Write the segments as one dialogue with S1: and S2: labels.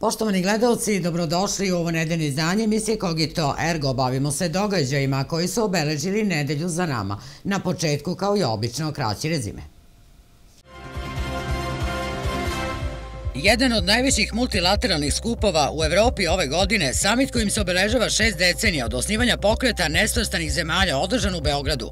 S1: Poštovani gledalci, dobrodošli u ovo nedeljno izdanje emisije Kogito Ergo. Bavimo se događajima koji su obeležili nedelju za nama. Na početku, kao i obično, kraći rezime. Jedan od najvećih multilateralnih skupova u Evropi ove godine, samit kojim se obeležava 6 decenija od osnivanja pokreta nesvrstanih zemalja, održan u Beogradu.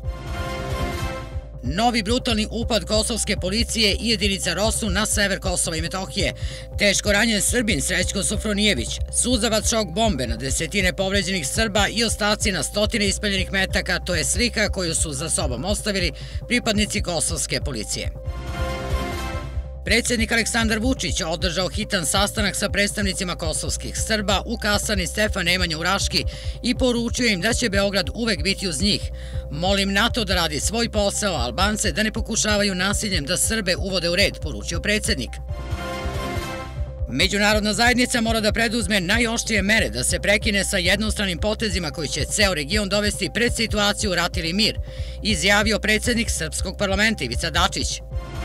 S1: Novi brutalni upad kosovske policije i jedinica ROSU na sever Kosova i Metohije. Teško ranjen Srbin Srećko Sofronijević. Suzavac šok bombe na desetine povređenih Srba i ostaci na stotine ispaljenih metaka, to je slika koju su za sobom ostavili pripadnici kosovske policije. Predsjednik Aleksandar Vučić održao hitan sastanak sa predstavnicima kosovskih Srba u kasarni Stefan Nemanja u Raški i poručio im da će Beograd uvek biti uz njih. Molim NATO da radi svoj posao, a Albance da ne pokušavaju nasiljem da Srbe uvode u red, poručio predsjednik. Međunarodna zajednica mora da preduzme najoštrije mere da se prekine sa jednostranim potezima koji će ceo region dovesti pred situaciju rat ili mir, izjavio predsjednik Srpskog parlamenta Ivica Dačić.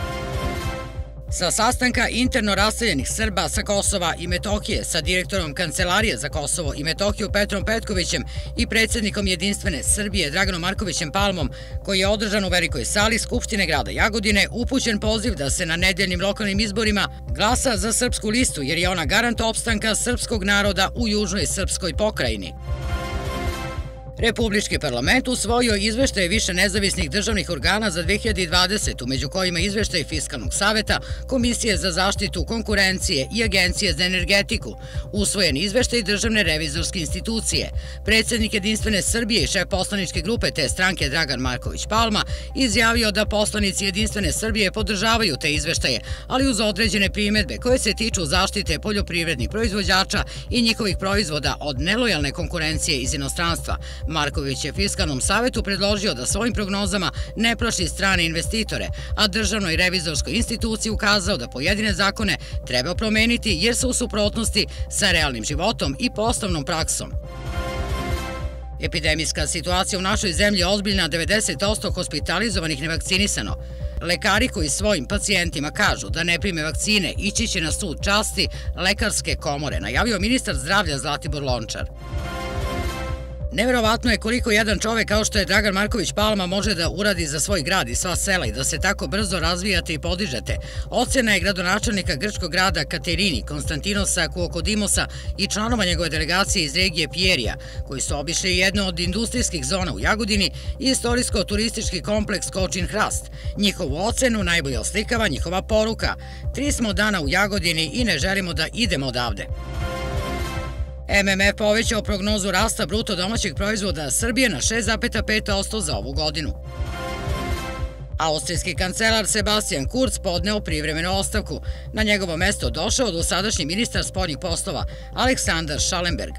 S1: Sa sastanka interno raseljenih Srba sa Kosova i Metohije sa direktorom Kancelarije za Kosovo i Metohiju Petrom Petkovićem i predsjednikom Jedinstvene Srbije Draganom Markovićem Palmom, koji je održan u velikoj sali Skupštine grada Jagodine, upućen poziv da se na nedeljnim lokalnim izborima glasa za Srpsku listu, jer je ona garant opstanka srpskog naroda u južnoj srpskoj pokrajini. Republički parlament usvojio izveštaje više nezavisnih državnih organa za 2020. među kojima izveštaj Fiskalnog saveta, Komisije za zaštitu konkurencije i Agencije za energetiku, usvojen izveštaj Državne revizorske institucije. Predsjednik Jedinstvene Srbije i šef poslaničke grupe te stranke Dragan Marković Palma izjavio da poslanici Jedinstvene Srbije podržavaju te izveštaje, ali uz određene primedbe koje se tiču zaštite poljoprivrednih proizvođača i njihovih proizvoda od nelojalne konkurencije iz inostranstva. Marković je Fiskalnom savetu predložio da svojim prognozama ne plaši strane investitore, a Državnoj revizorskoj instituciji ukazao da pojedine zakone treba promeniti jer su u suprotnosti sa realnim životom i poslovnom praksom. Epidemijska situacija u našoj zemlji je ozbiljna, 90% hospitalizovanih nevakcinisano. Lekari koji svojim pacijentima kažu da ne prime vakcine ići će na sud časti Lekarske komore, najavio ministar zdravlja Zlatibor Lončar. Neverovatno je koliko jedan čovek kao što je Dragan Marković Palma može da uradi za svoj grad i sva sela i da se tako brzo razvijate i podižete. Ocena je gradonačelnika grčkog grada Katerini, Konstantinosa Kuokodimosa i članova njegove delegacije iz regije Pijerija, koji su obišli jednu od industrijskih zona u Jagodini i istorijsko-turistički kompleks Kočin Hrast. Njihovu ocenu najbolje oslikava njihova poruka: 3 smo dana u Jagodini i ne želimo da idemo odavde. MMF povećao prognozu rasta bruto domaćeg proizvoda Srbije na 6,5% za ovu godinu. Austrijski kancelar Sebastian Kurz podneo privremenu ostavku. Na njegovo mesto došao dosadašnji ministar spoljnih poslova Aleksandar Schallenberg.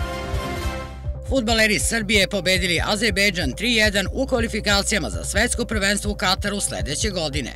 S1: Fudbaleri Srbije pobedili Azerbejdžan 3:1 u kvalifikacijama za svetsko prvenstvo u Kataru sledeće godine.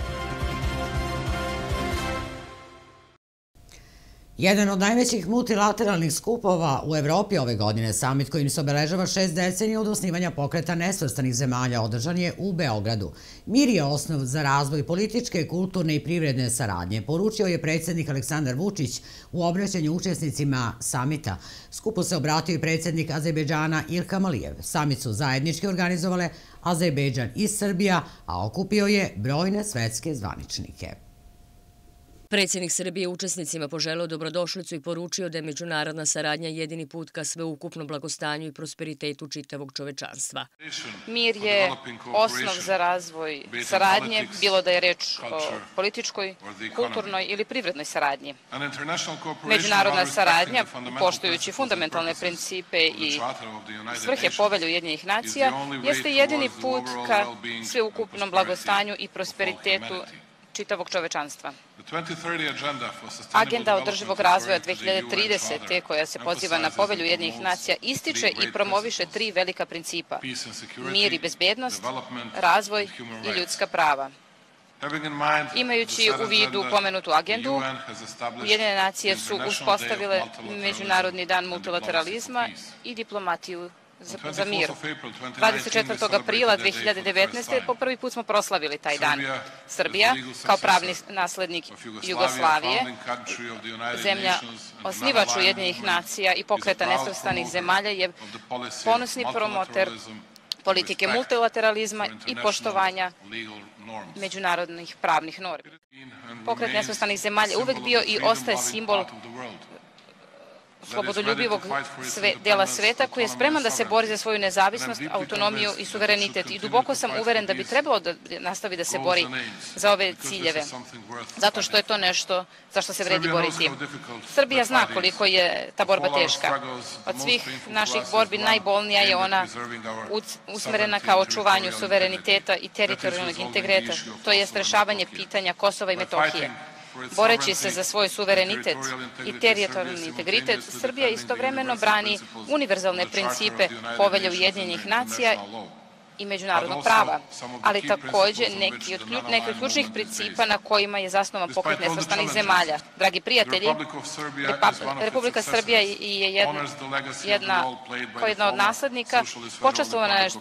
S1: Jedan od najvećih multilateralnih skupova u Evropi ove godine, samit kojim se obeležava 6 decenija od osnivanja pokreta nesvrstanih zemalja, održan je u Beogradu. Mir je osnov za razvoj političke, kulturne i privredne saradnje, poručio je predsjednik Aleksandar Vučić u obraćanju učesnicima samita. Skupu se obratio i predsjednik Azerbejdžana Ilham Alijev. Samit su zajednički organizovale Azerbejdžan i Srbija, a okupio je brojne svetske zvaničnike.
S2: Predsjednik Srbije učesnicima poželeo dobrodošlicu i poručio da je međunarodna saradnja jedini put ka sveukupnom blagostanju i prosperitetu čitavog čovečanstva.
S3: Mir je osnov za razvoj saradnje, bilo da je reč o političkoj, kulturnoj ili privrednoj saradnji. Međunarodna saradnja, poštujući fundamentalne principe i svrhe Povelje Ujedinjenih nacija, jeste jedini put ka sveukupnom blagostanju i prosperitetu čitavog čovečanstva. Agenda održivog razvoja 2030. koja se poziva na Povelju Ujedinjenih nacija ističe i promoviše 3 velika principa: mir i bezbednost, razvoj i ljudska prava. Imajući u vidu pomenutu agendu, Ujedinjene nacije su uspostavile Međunarodni dan multilateralizma i diplomatiju za mir. 24. aprila 2019. po prvi put smo proslavili taj dan. Srbija, kao pravni naslednik Jugoslavije, zemlja osnivač Ujedinjenih nacija i Pokreta nesvrstanih zemalja, je ponosni promoter politike multilateralizma i poštovanja međunarodnih pravnih normi. Pokret nesvrstanih zemalja uvek bio i ostaje simbol slobodoljubivog dela sveta koji je spreman da se bori za svoju nezavisnost, autonomiju i suverenitet. I duboko sam uveren da bi trebalo da nastavi da se bori za ove ciljeve, zato što je to nešto za što se vredi boriti. Srbija zna koliko je ta borba teška. Od svih naših borbi najbolnija je ona usmerena ka očuvanju suvereniteta i teritorijalnog integriteta, to jest rešavanje pitanja Kosova i Metohije. Boreći se za svoj suverenitet i teritorijalni integritet, Srbija istovremeno brani univerzalne principe Povelje Ujedinjenih nacija i međunarodnog prava, ali takođe neki od ključnih principa na kojima je zasnovan Pokret nesvrstanih zemalja. Dragi prijatelji, Republika Srbija je kao jedna od naslednika počastvovana je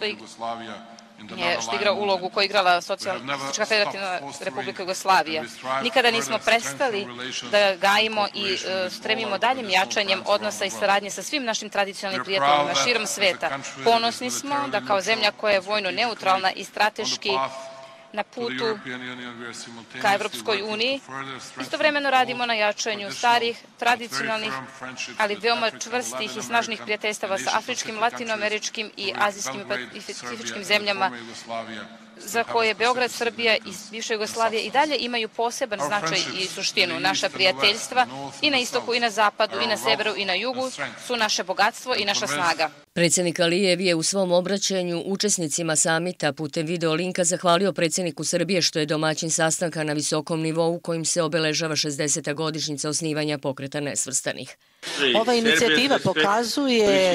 S3: što igra ulogu koju je igrala Socijalistička federativna Republika Jugoslavija. Nikada nismo prestali da gajimo i stremimo daljim jačanjem odnosa i saradnje sa svim našim tradicionalnim prijateljima širom sveta. Ponosni smo da kao zemlja koja je vojno neutralna i strateški na putu ka Evropskoj uniji, istovremeno radimo na jačanju starih, tradicionalnih, ali veoma čvrstih i snažnih prijateljstava sa afričkim, latinoameričkim i azijskim i pacifičkim zemljama, za koje Beograd, Srbija i bivša Jugoslavija i dalje imaju poseban značaj i suštinu. Naša prijateljstva i na istoku i na zapadu i na severu i na jugu su naše bogatstvo i naša snaga.
S2: Predsjednik Alijev je u svom obraćanju učesnicima samita putem videolinka zahvalio predsjedniku Srbije što je domaćin sastanka na visokom nivou kojim se obeležava 60. godišnjica osnivanja Pokreta nesvrstanih.
S4: Ova inicijativa pokazuje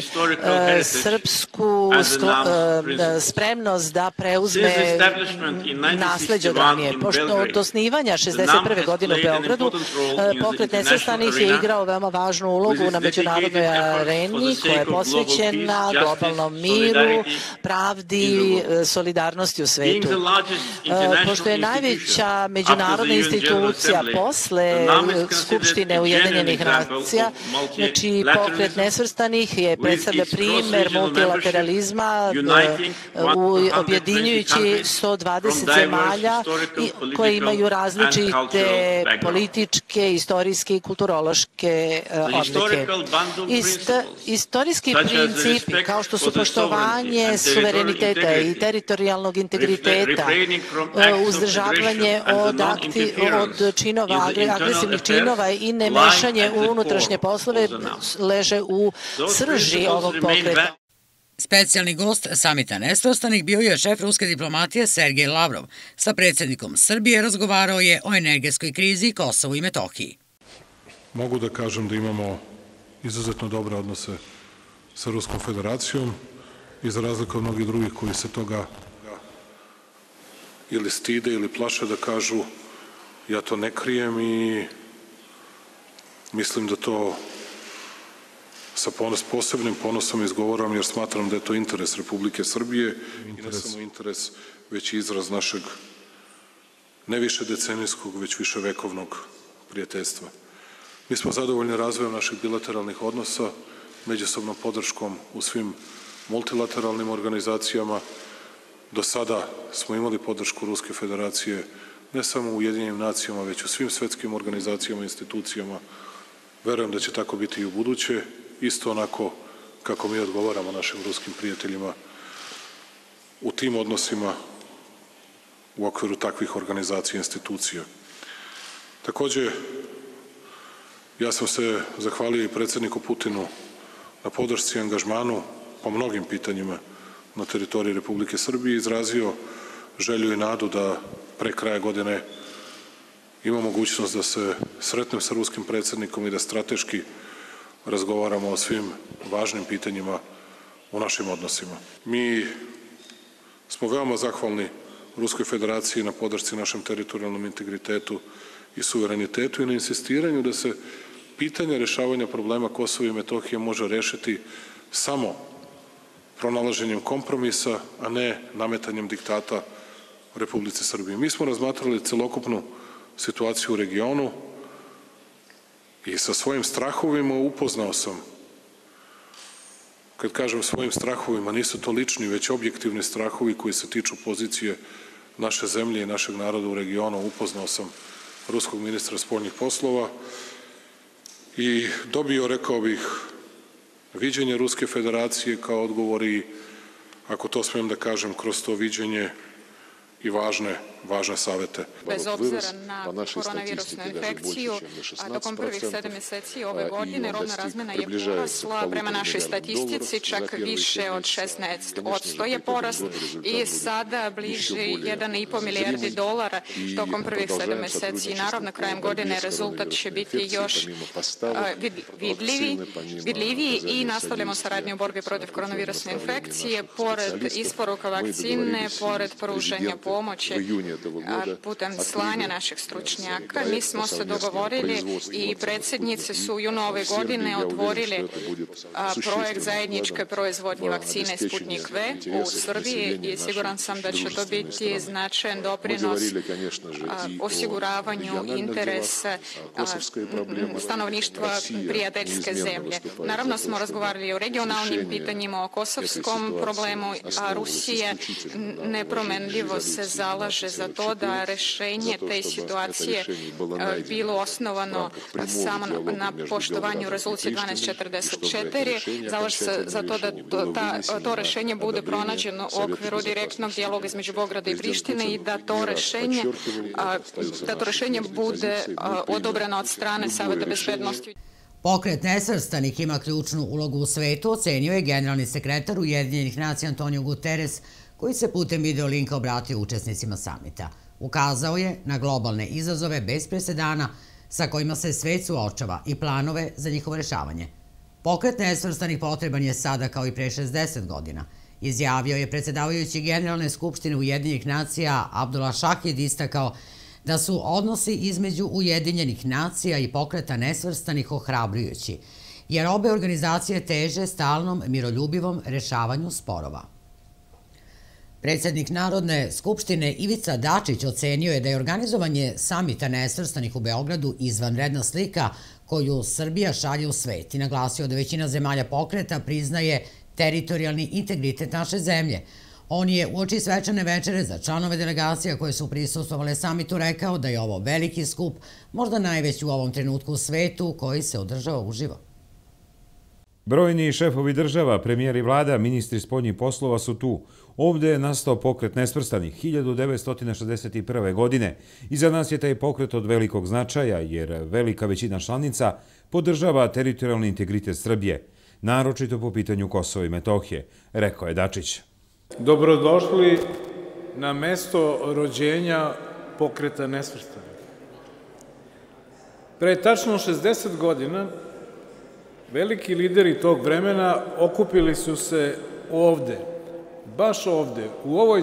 S4: srpsku spremnost da preuzme nasleđe od ranije. Pošto od osnivanja 61. godine u Beogradu, Pokret nesvrstanih je igrao veoma važnu ulogu na međunarodnoj areni koja je posvećena globalnom miru, pravdi, solidarnosti u svetu. Pošto je najveća međunarodna institucija posle Skupštine Ujedinjenih nacija, znači Pokret nesvrstanih je predstavlja primer multilateralizma objedinjujući 120 zemalja koje imaju različite političke, istorijske i kulturološke odlike. Istorijski principi kao što su poštovanje suvereniteta i teritorijalnog integriteta, uzdržavanje od agresivnih činova i nemešanje u unutrašnje poslove leže u srži ovog pokreta.
S1: Specijalni gost samita nesvrstanih bio je šef ruske diplomatije Sergej Lavrov. Sa predsjednikom Srbije razgovarao je o energetskoj krizi Kosovu i Metohiji.
S5: Mogu da kažem da imamo izuzetno dobre odnose sa Ruskom federacijom i za razliku od mnogih drugih koji se toga ili stide ili plaše da kažu, ja to ne krijem i mislim da to sa posebnim ponosom izgovaram jer smatram da je to interes Republike Srbije i ne samo interes, već i izraz našeg ne više decenijskog, već više vekovnog prijateljstva. Mi smo zadovoljni razvojem naših bilateralnih odnosa, međusobnom podrškom u svim multilateralnim organizacijama. Do sada smo imali podršku Ruske federacije ne samo u Ujedinjenim nacijama, već u svim svetskim organizacijama i institucijama. Verujem da će tako biti i u buduće, isto onako kako mi odgovaramo našim ruskim prijateljima u tim odnosima u okviru takvih organizacija i institucija. Takođe, ja sam se zahvalio i predsjedniku Putinu na podršci i angažmanu po mnogim pitanjima na teritoriji Republike Srbije i izrazio želju i nadu da pre kraja godine ima mogućnost da se sretnem sa ruskim predsjednikom i da strateški razgovaramo o svim važnim pitanjima u našim odnosima. Mi smo veoma zahvalni Ruskoj federaciji na podršci našem teritorijalnom integritetu i suverenitetu i na insistiranju da se pitanje rešavanja problema Kosova i Metohije može rešiti samo pronalaženjem kompromisa, a ne nametanjem diktata Republici Srbiji. Mi smo razmatrali celokupnu situaciju u regionu i sa svojim strahovima upoznao sam. Kad kažem svojim strahovima, nisu to lični, već objektivni strahovi koji se tiču pozicije naše zemlje i našeg naroda u regionu. Upoznao sam ruskog ministra spoljnih poslova i dobio, rekao bih, viđenje Ruske federacije kao odgovor i, ako to smijem da kažem, kroz to viđenje i važne savete.
S6: Bez obzira na koronavirusnu infekciju, tokom prvih 7 meseci ove godine robna razmena je porasla prema našoj statistici, čak više od 16% je porast i sada bliži 1,5 milijardi dolara tokom prvih 7 meseci. Naravno, krajem godine rezultat će biti još vidljiviji i nastavljamo saradnju u borbi protiv koronavirusne infekcije, pored isporuka vakcine, pored pružanja pomoći putem slanja naših stručnjaka. Mi smo se dogovorili i predsjednice su u junu ove godine otvorili projekt zajedničke proizvodnje vakcine Sputnik V u Srbiji i siguran sam da će to biti značajan doprinos osiguravanju interesa stanovništva prijateljske zemlje. Naravno smo razgovarali o regionalnim pitanjima, o kosovskom problemu, a Rusija nepromenljivo se zalaže za to da rešenje te situacije bilo osnovano samo na poštovanju rezolucije 1244. Zalaže se za to da to rešenje bude pronađeno u okviru direktnog dijaloga između Beograda i Prištine i da to rešenje bude odobreno od strane Saveta bezbednosti.
S1: Pokret nesvrstanih ima ključnu ulogu u svetu, ocenio je generalni sekretar Ujedinjenih nacija Antonio Guterres, koji se putem videolinka obratio učesnicima samita. Ukazao je na globalne izazove bez presedana sa kojima se svet suočava i planove za njihovo rešavanje. Pokret nesvrstanih potreban je sada kao i pre 60 godina. Izjavio je predsedavajući Generalne skupštine Ujedinjenih nacija Abdullah Shahid, istakao da su odnosi između Ujedinjenih nacija i Pokreta nesvrstanih ohrabrujući, jer obe organizacije teže stalnom miroljubivom rešavanju sporova. Predsjednik Narodne skupštine Ivica Dačić ocenio je da je organizovanje samita nesvrstanih u Beogradu izvanredna slika koju Srbija šalje u svet i naglasio da većina zemalja pokreta priznaje teritorijalni integritet naše zemlje. On je uoči svečane večere za članove delegacija koje su prisustvovale samitu rekao da je ovo veliki skup, možda najveći u ovom trenutku u svetu, koji se održava uživo.
S7: Brojni šefovi država, premijeri vlada, ministri spoljnih poslova su tu. Ovde je nastao pokret nesvrstanih 1961. godine. Iza nas je taj pokret od velikog značaja, jer velika većina članica podržava teritorijalni integritet Srbije, naročito po pitanju Kosova i Metohije, rekao je Dačić.
S8: Dobrodošli na mesto rođenja pokreta nesvrstanih. Pre tačno 60 godina veliki lideri tog vremena okupili su se ovde, baš ovde, u ovoj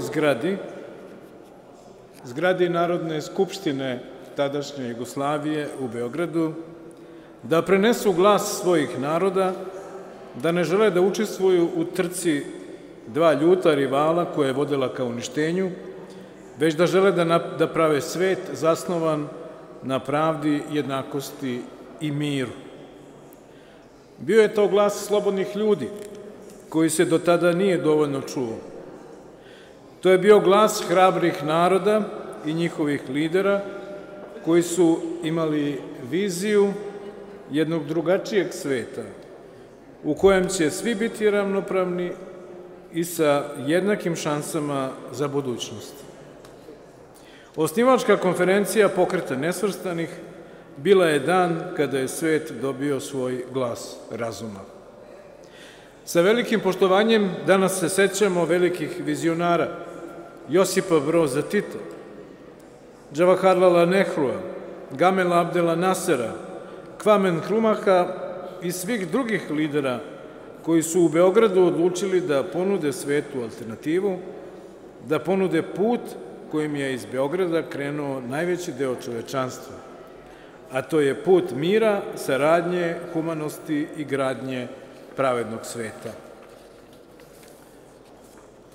S8: zgradi Narodne skupštine tadašnje Jugoslavije u Beogradu, da prenesu glas svojih naroda, da ne žele da učestvuju u trci dva ljuta rivala koja je vodila ka uništenju, već da žele da prave svet zasnovan na pravdi, jednakosti i miru. Bio je to glas slobodnih ljudi, koji se do tada nije dovoljno čuo. To je bio glas hrabrih naroda i njihovih lidera, koji su imali viziju jednog drugačijeg sveta, u kojem će svi biti ravnopravni i sa jednakim šansama za budućnost. Osnivačka konferencija Pokreta nesvrstanih bila je dan kada je svet dobio svoj glas razuma. Sa velikim poštovanjem danas se sećamo velikih vizionara Josipa Broza Tita, Džavaharlala Nehrua, Gamela Abdela Nasera, Kvamen Krumaha i svih drugih lidera koji su u Beogradu odlučili da ponude svetu alternativu, da ponude put kojim je iz Beograda krenuo najveći deo čovečanstva, a to je put mira, saradnje, humanosti i gradnje pravednog sveta.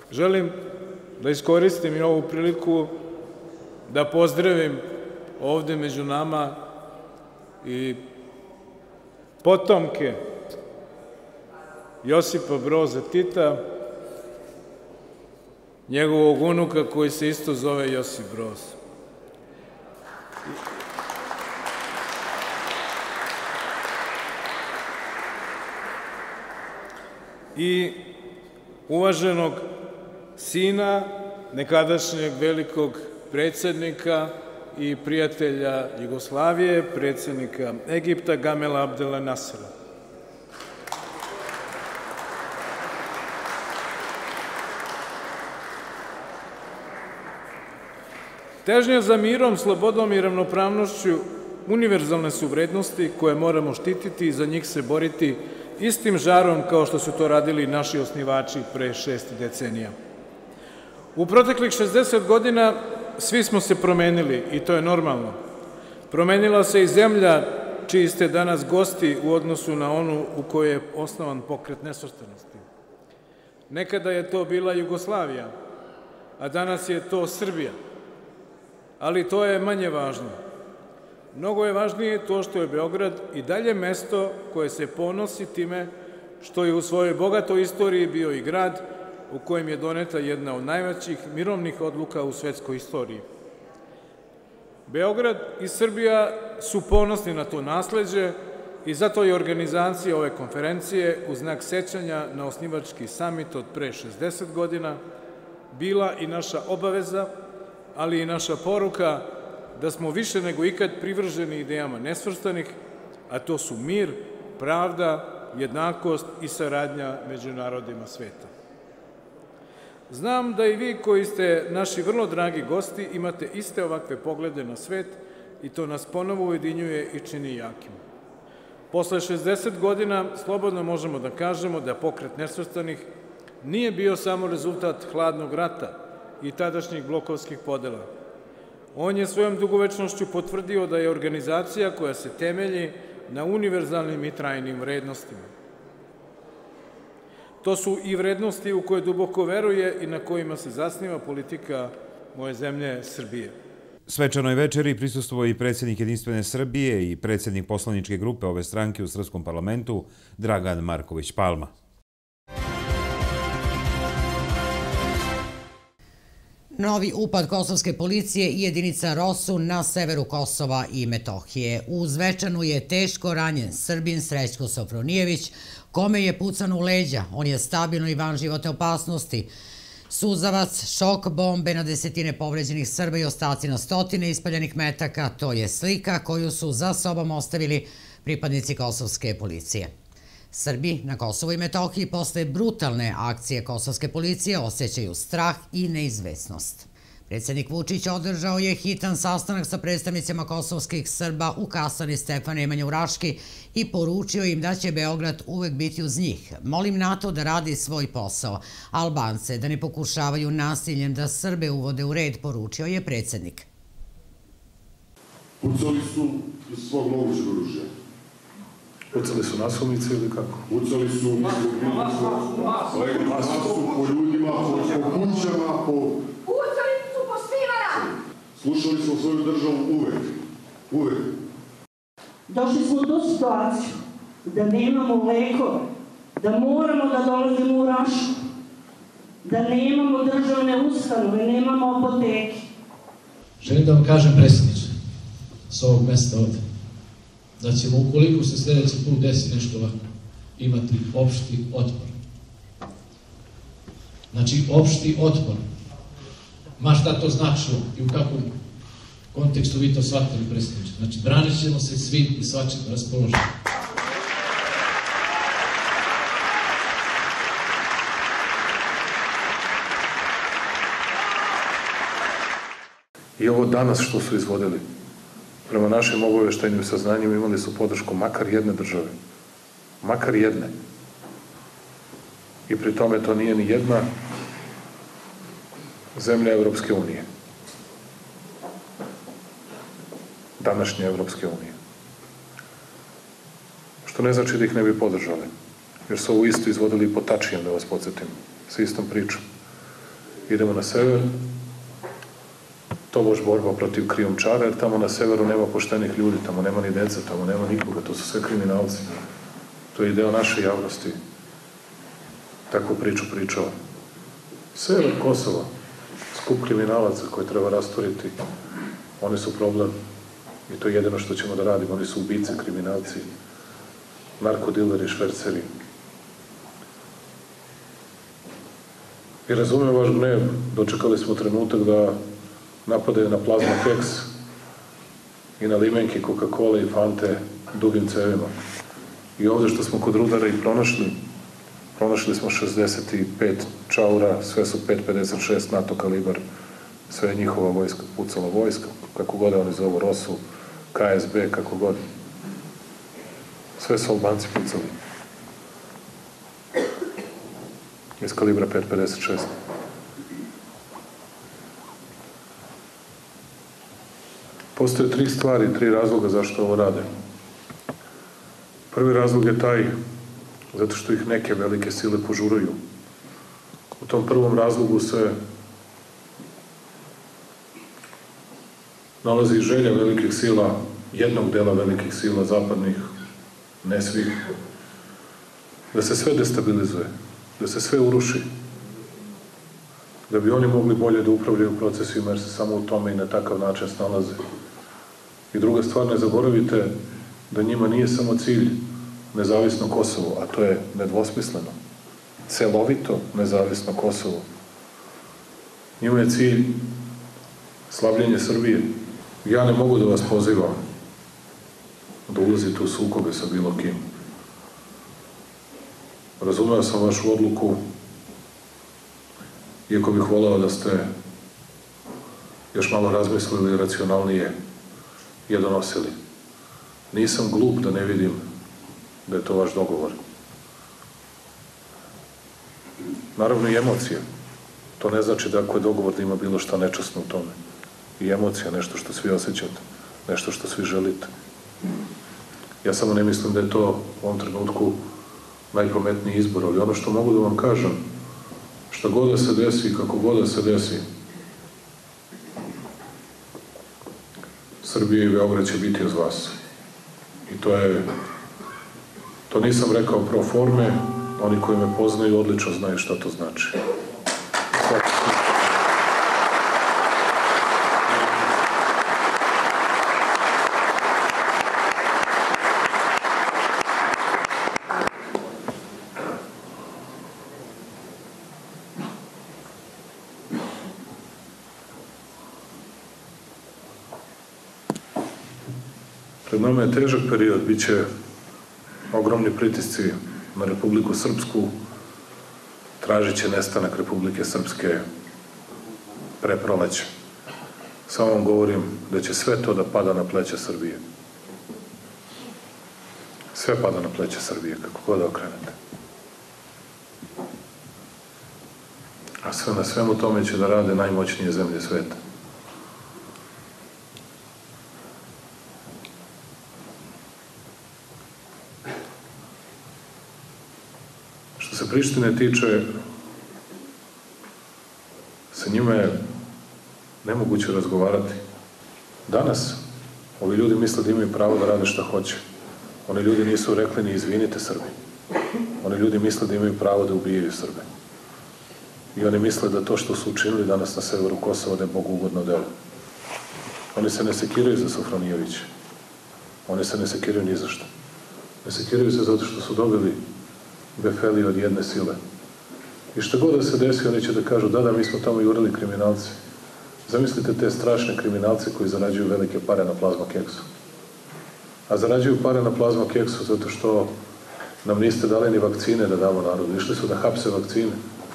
S8: Želim da iskoristim i ovu priliku da pozdravim ovde među nama i potomke Josipa Broza Tita, njegovog unuka koji se isto zove Josip Broz. I uvaženog sina nekadašnjeg velikog predsjednika i prijatelja Jugoslavije, predsjednika Egipta Gamela Abdela Nasera. Težnja za mirom, slobodom i ravnopravnošću univerzalne su vrednosti koje moramo štititi i za njih se boriti istim žarom kao što su to radili naši osnivači pre 6 decenija. U proteklih 60 godina svi smo se promenili i to je normalno. Promenila se i zemlja čiji ste danas gosti u odnosu na onu u kojoj je osnovan Pokret nesvrstanosti. Nekada je to bila Jugoslavija, a danas je to Srbija. Ali to je manje važno. Mnogo je važnije to što je Beograd i dalje mesto koje se ponosi time što je u svojoj bogatoj istoriji bio i grad u kojem je doneta jedna od najvećih mirovnih odluka u svetskoj istoriji. Beograd i Srbija su ponosni na to nasleđe i zato je organizacija ove konferencije u znak sećanja na osnivački samit od pre 60 godina bila i naša obaveza, ali i naša poruka da smo više nego ikad privrženi idejama nesvrstanih, a to su mir, pravda, jednakost i saradnja među narodima sveta. Znam da i vi koji ste naši vrlo dragi gosti imate iste ovakve poglede na svet i to nas ponovo ujedinjuje i čini jakim. Posle 60 godina slobodno možemo da kažemo da Pokret nesvrstanih nije bio samo rezultat hladnog rata i tadašnjih blokovskih podela. On je svojom dugovečnošću potvrdio da je organizacija koja se temelji na univerzalnim i trajnim vrednostima. To su i vrednosti u koje duboko veruje i na kojima se zasniva politika moje zemlje Srbije.
S7: Svečanoj večeri prisustvovao i predsjednik Jedinstvene Srbije i predsjednik poslaničke grupe ove stranke u Srpskom parlamentu Dragan Marković Palma.
S1: Novi upad kosovske policije i jedinica ROSU na severu Kosova i Metohije. U Zvečanu je teško ranjen Srbin Srećko Sofronijević, kome je pucano u leđa. On je stabilno i van životne opasnosti. Suzavac, šok, bombe na desetine povređenih Srba i ostaci na stotine ispaljenih metaka, to je slika koju su za sobom ostavili pripadnici kosovske policije. Srbi na Kosovu i Metohiji posle brutalne akcije kosovske policije osjećaju strah i neizvesnost. Predsjednik Vučić održao je hitan sastanak sa predstavnicima kosovskih Srba u kasarni Stefan Nemanja u Raški i poručio im da će Beograd uvek biti uz njih. Molim NATO da radi svoj posao, Albance da ne pokušavaju nasiljem da Srbe uvode u red, poručio je predsjednik.
S9: Pucali su iz svog mogućeg oružja.
S5: Pucali su naslovnice ili kako?
S9: Pucali su po ljudima, po kućama, po...
S10: Pucali su po svima!
S9: Slušali smo svoju državu uvek. Uvek.
S10: Došli smo do situaciju da nemamo lekove, da moramo da dolazimo u Rašku, da nemamo državne ustanove, nemamo apoteke.
S11: Želim da vam kažem, predsjedniče, s ovog mesta ovde, da ćemo, ukoliko se sljedeći put desi nešto ovako, imati opšti otpor. Znači, opšti otpor. Ma šta to značilo i u kakvom kontekstu vi to shvatili, predsjedniče. Znači, branit ćemo se svi i svačim raspoloženi.
S5: I ovo danas što su izvodili, prema našim obaveštajnim saznanjima imali su podršku makar jedne države. Makar jedne. I pri tome to nije ni jedna zemlja Evropske unije. Današnje Evropske unije. Što ne znači da ih ne bi podržali. Jer su ovo isto izvodili po Tačijem, da vas podsjetim. Sa istom pričom. idemo na sever, tobož borba protiv krijumčara, jer tamo na severu nema poštenih ljudi, tamo nema ni deca, tamo nema nikoga, to su sve kriminalci. To je deo naše javnosti. Takvu priču pričao. Sever Kosova, skup kriminalaca koje treba rasturiti, oni su problem i to je jedino što ćemo da radimo. Oni su ubice, kriminalci, narkodileri, šverceri. I razumem vaš gnev, dočekali smo trenutak da napadaju na plazma keks i na limenke, Coca-Cola i Fante dugim cevima. I ovde što smo kod rudara i pronašli smo 65 čaura, sve su 5,56 NATO kalibar, sve je njihova vojska, pucala vojska, kako god oni zovu, ROSU, KSB, kako god. Sve su Albanci pucali. Iz kalibra 5,56. Postoje 3 stvari, 3 razloga zašto ovo rade. Prvi razlog je taj, zato što ih neke velike sile požuruju. U tom prvom razlogu se nalazi želja velikih sila, jednog dela velikih sila zapadnih, ne svih, da se sve destabilizuje, da se sve uruši, da bi oni mogli bolje da upravljaju procesima, jer se samo u tome i na takav način snalaze. I druga stvar, ne zaboravite da njima nije samo cilj nezavisno Kosovo, a to je nedvosmisleno, celovito nezavisno Kosovo. Njima je cilj slabljenje Srbije. Ja ne mogu da vas pozivam da ulazite u sukobe sa bilo kim. Razumeo sam vašu odluku, iako bih voleo da ste još malo razmislili i racionalnije je donosili. Nisam glup da ne vidim da je to vaš dogovor. Naravno i emocije. To ne znači da ako je dogovor da ima bilo šta nečasno u tome. I emocija, nešto što svi osjećate, nešto što svi želite. Ja samo ne mislim da je to u ovom trenutku najpametniji izbor, ali ono što mogu da vam kažem, šta god da se desi, kako god da se desi, Srbija i Beograd će biti uz vas. I to nisam rekao pro forme, oni koji me poznaju odlično znaju šta to znači. Pred nama je težak period, bit će ogromni pritisci na Republiku Srpsku, tražit će nestanak Republike Srpske pre proleća. Samo vam govorim da će sve to da pada na pleća Srbije. Sve pada na pleća Srbije, kako god da okrenete. A sve na svemu tome će da rade najmoćnije zemlje sveta. Što se Prištine tiče, sa njima je nemoguće razgovarati. Danas ovi ljudi misle da imaju pravo da rade šta hoće. Oni ljudi nisu rekli ni izvinite Srbi. Oni ljudi misle da imaju pravo da ubijaju Srbe. I oni misle da to što su učinili danas na severu Kosova da je bogugodno delo. Oni se ne sekiraju za Sofronijevića. Oni se ne sekiraju ni za što. Ne sekiraju se zato što su dobili befeli od jedne sile. I što god da se desi, oni će da kažu da, mi smo tamo jurili kriminalci. Zamislite te strašne kriminalce koji zarađuju velike pare na plazma keksu. A zarađuju pare na plazma keksu zato što nam niste dali ni vakcine da damo narodu. Išli su da hapse vakcine.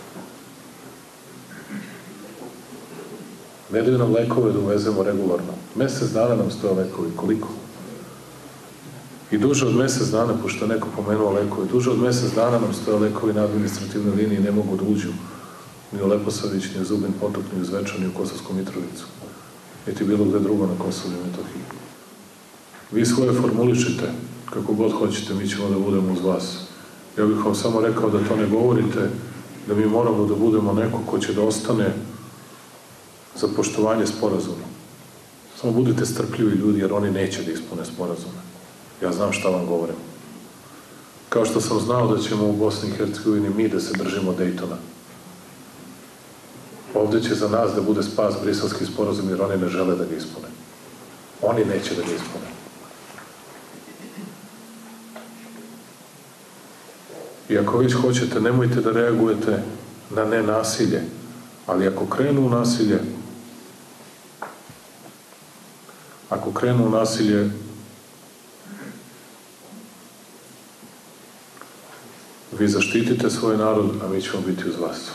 S5: Ne daju nam lekove da uvezemo regularno. Mesec dana nam stoje lekovi. Koliko? I duže od mesec dana, pošto je neko pomenuo lekove, duže od mesec dana nam stoje lekovi na administrativnoj liniji i ne mogu da uđu ni u Leposavić, ni u Zubin Potok, ni u Zvečan, ni u Kosovsku Mitrovicu. Niti bilo gde drugo na Kosovu i Metohiji. Vi svoje formulišite kako god hoćete, mi ćemo da budemo uz vas. Ja bih vam samo rekao da to ne govorite da mi moramo da budemo neko ko će da ostane za poštovanje sporazuma. Samo budite strpljivi ljudi, jer oni neće da ispune sporazume. Ja znam šta vam govorim. Kao što sam znao da ćemo u Bosni i Hercegovini mi da se držimo Dejtona. Ovde će za nas da bude spas briselski sporazum, jer oni ne žele da ga ispune. Oni neće da ga ispune. I ako već hoćete, nemojte da reagujete na nenasilje, ali ako krenu u nasilje, vi zaštitite svoj narod, a mi ćemo biti uz vas.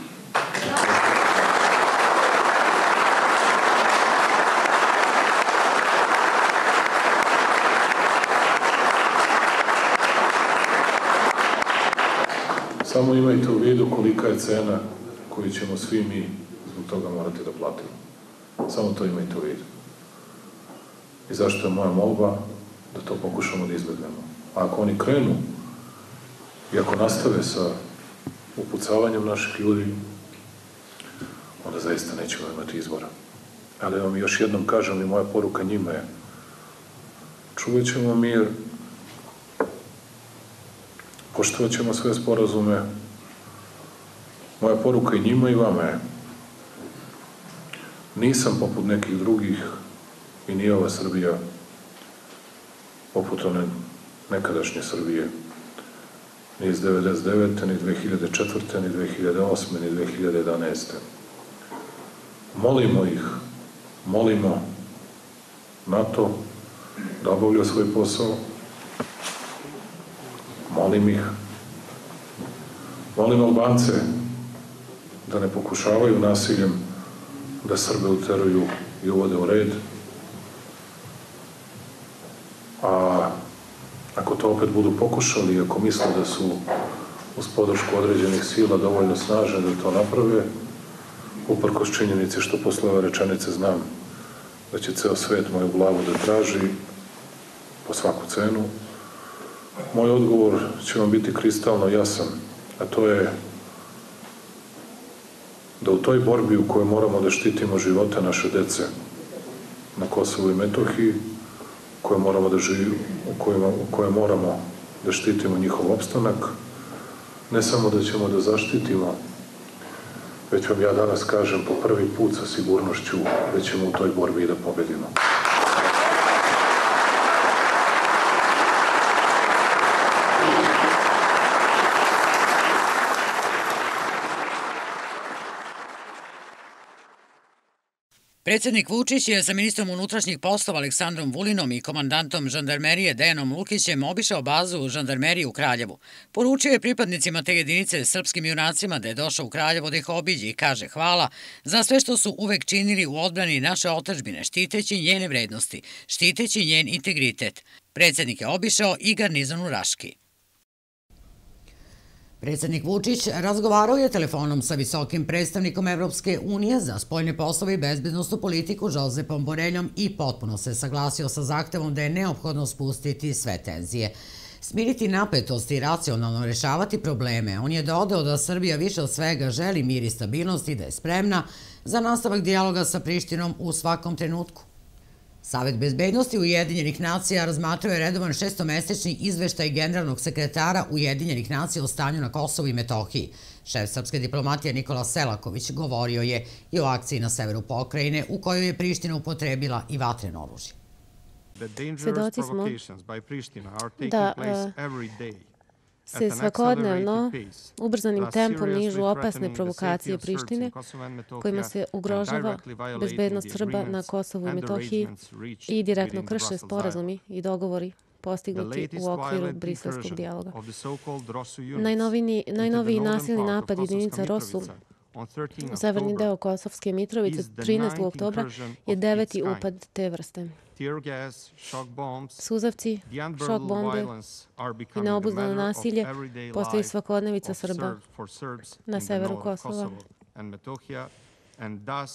S5: Samo imajte u vidu kolika je cena koju ćemo svi mi zbog toga morati da platimo. Samo to imajte u vidu. I zašto je moja molba da to pokušamo da izbegnemo. A ako oni krenu i ako nastave sa upucavanjem naših ljudi, onda zaista nećemo imati izbora. Ali vam još jednom kažem i moja poruka njima je: čuvat ćemo mir, poštovat ćemo sve sporazume. Moja poruka i njima i vama je: nisam poput nekih drugih i nije ova Srbija poput one nekadašnje Srbije, ni iz 1999. ni 2004. ni 2008. ni 2011. Molimo ih, molimo NATO da obavlja svoj posao, molim ih, molim Albance da ne pokušavaju nasiljem da Srbe uteruju i uvode u red, a ako to opet budu pokušali, ako misle da su uz podršku određenih sila dovoljno snažne da to naprave, uprkos činjenici što posle ove rečenice znam da će ceo svet moju glavu da traži po svaku cenu, moj odgovor će vam biti kristalno jasan, a to je da u toj borbi u kojoj moramo da štitimo živote naše dece na Kosovu i Metohiji, u kojoj moramo da štitimo njihov opstanak, ne samo da ćemo da zaštitimo, već vam ja danas kažem po prvi put sa sigurnošću da ćemo u toj borbi i da pobedimo.
S1: Predsjednik Vučić je sa ministrom unutrašnjih poslova Aleksandrom Vulinom i komandantom žandarmerije Dejanom Lukićem obišao bazu žandarmerije u Kraljevu. Poručio je pripadnicima te jedinice, srpskim junacima, da je došao u Kraljevo da ih obiđe i kaže hvala za sve što su uvek činili u odbrani naše otadžbine, štiteći njene vrednosti, štiteći njen integritet. Predsjednik je obišao i garnizon u Raški. Predsjednik Vučić razgovarao je telefonom sa visokim predstavnikom Evropske unije za spoljne poslove i bezbednosnu politiku Josepom Boreljom i potpuno se saglasio sa zahtevom da je neophodno spustiti sve tenzije, smiriti napetosti i racionalno rešavati probleme. On je dodao da Srbija više od svega želi mir i stabilnost i da je spremna za nastavak dijaloga sa Prištinom u svakom trenutku. Savet bezbednosti Ujedinjenih nacija razmatrao je redovan šestomesečni izveštaj generalnog sekretara Ujedinjenih nacija o stanju na Kosovu i Metohiji. Šef srpske diplomatije Nikola Selaković govorio je i o akciji na severu pokrajine u kojoj je Priština upotrebila i vatreno oružje.
S12: Svedoci smo da se svakodnevno ubrzanim tempom nižu opasne provokacije Prištine kojima se ugrožava bezbednost Srba na Kosovu i Metohiji i direktno krše sporazumi i dogovori postignuti u okviru briselskog dijaloga. Najnoviji nasilni napad jedinica ROSU u severni deo Kosovske Mitrovice 13. oktobra je 9. upad te vrste. Suzavci, šok bombe i neobuzdano nasilje postaju svakodnevica Srba na severu Kosova.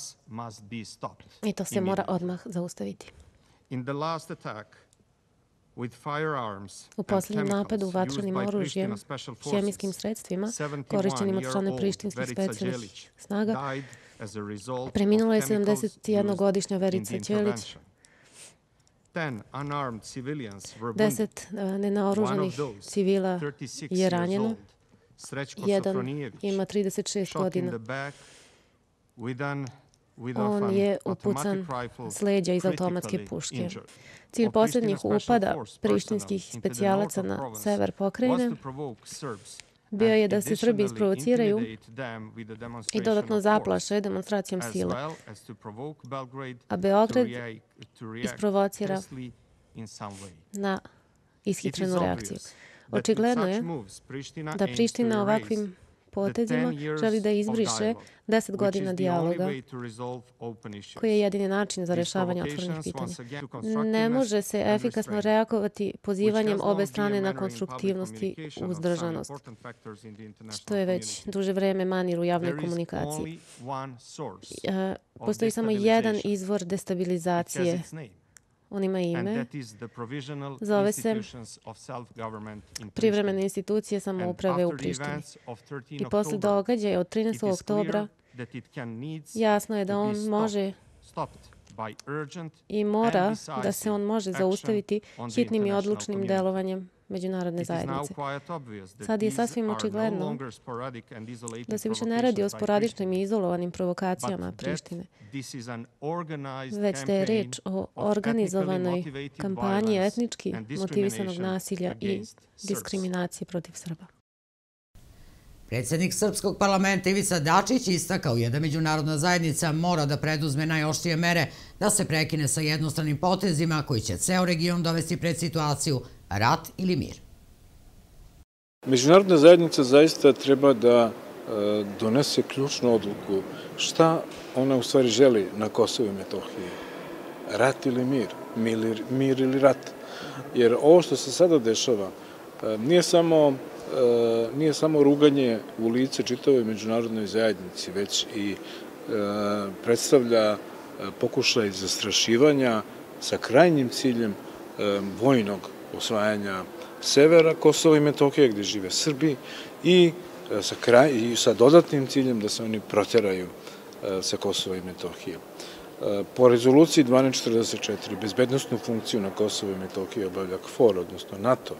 S12: I to se mora odmah zaustaviti. U posljednjem napadu vatrenim oružjem, hemijskim sredstvima, korišćenim od strane prištinskih specijalnih snaga, preminula je 71-godišnja Verica Ćelić. 10 nenaoružanih civila je ranjeno. Jedan ima 36 godina. On je upucan s leđa iz automatske puške. Cilj posljednjih upada prištinskih specijalaca na sever pokrajine bio je da se Srbi isprovociraju i dodatno zaplaše demonstracijom sile, a Beograd isprovocira na ishitrenu reakciju. Očigledno je da Priština ovakvim potezima želi da izbriše 10 godina dijaloga, koji je jedini način za rešavanje otvorenih pitanja. Ne može se efikasno reagovati pozivanjem obe strane na konstruktivnost i uzdržanost, što je već duže vreme manir u javnoj komunikaciji. Postoji samo jedan izvor destabilizacije. On ima ime. Zove se Privremene institucije samouprave u Prištini. I posle događaja od 13. oktobra jasno je da on može i mora da se on može zaustaviti hitnim i odlučnim delovanjem međunarodne zajednice. Sad je sasvim očigledno da se više ne radi o sporadičnim i izolovanim provokacijama Prištine, već da je reč o organizovanoj kampanji etnički motivisanog nasilja i diskriminacije protiv Srba.
S1: Predsjednik Srpskog parlamenta Ivica Dačić istakao je da međunarodna zajednica mora da preduzme najoštrije mere da se prekine sa jednostranim potezima koji će ceo region dovesti pred situaciju rat ili mir.
S8: Međunarodna zajednica zaista treba da donese ključnu odluku šta ona u stvari želi na Kosovu i Metohiji. Rat ili mir, mir ili rat. Jer ovo što se sada dešava nije samo ruganje u lice čitavoj međunarodnoj zajednici, već i predstavlja pokušaj zastrašivanja sa krajnjim ciljem vojnog osvajanja severa Kosova i Metohije, gde žive Srbi, i sa dodatnim ciljem da se oni proteraju sa Kosova i Metohije. Po rezoluciji 1244 bezbednostnu funkciju na Kosovo i Metohije obavlja KFOR, odnosno NATO.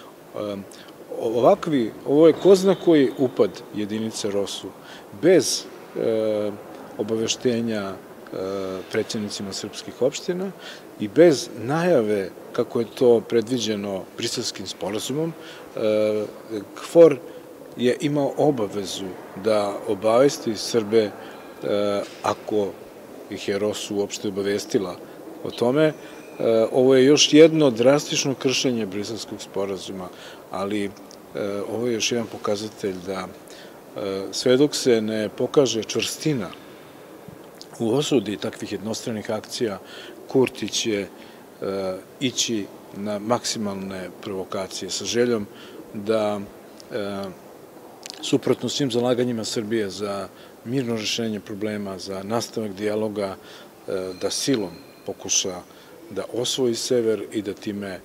S8: Ovo je ko zna koji upad jedinice ROSU bez obaveštenja predsjednicima srpskih opština i bez najave, kako je to predviđeno Briselskim sporazumom. KFOR je imao obavezu da obavesti Srbe, ako ih je ROSU uopšte obavestila o tome. Ovo je još jedno drastično kršenje Briselskog sporazuma, ali ovo je još jedan pokazatelj da sve dok se ne pokaže čvrstina u osudi takvih jednostranih akcija, Kurti će ići na maksimalne provokacije sa željom da, suprotno svim zalaganjima Srbije za mirno rešenje problema, za nastavak dijaloga, da silom pokuša da osvoji sever i da time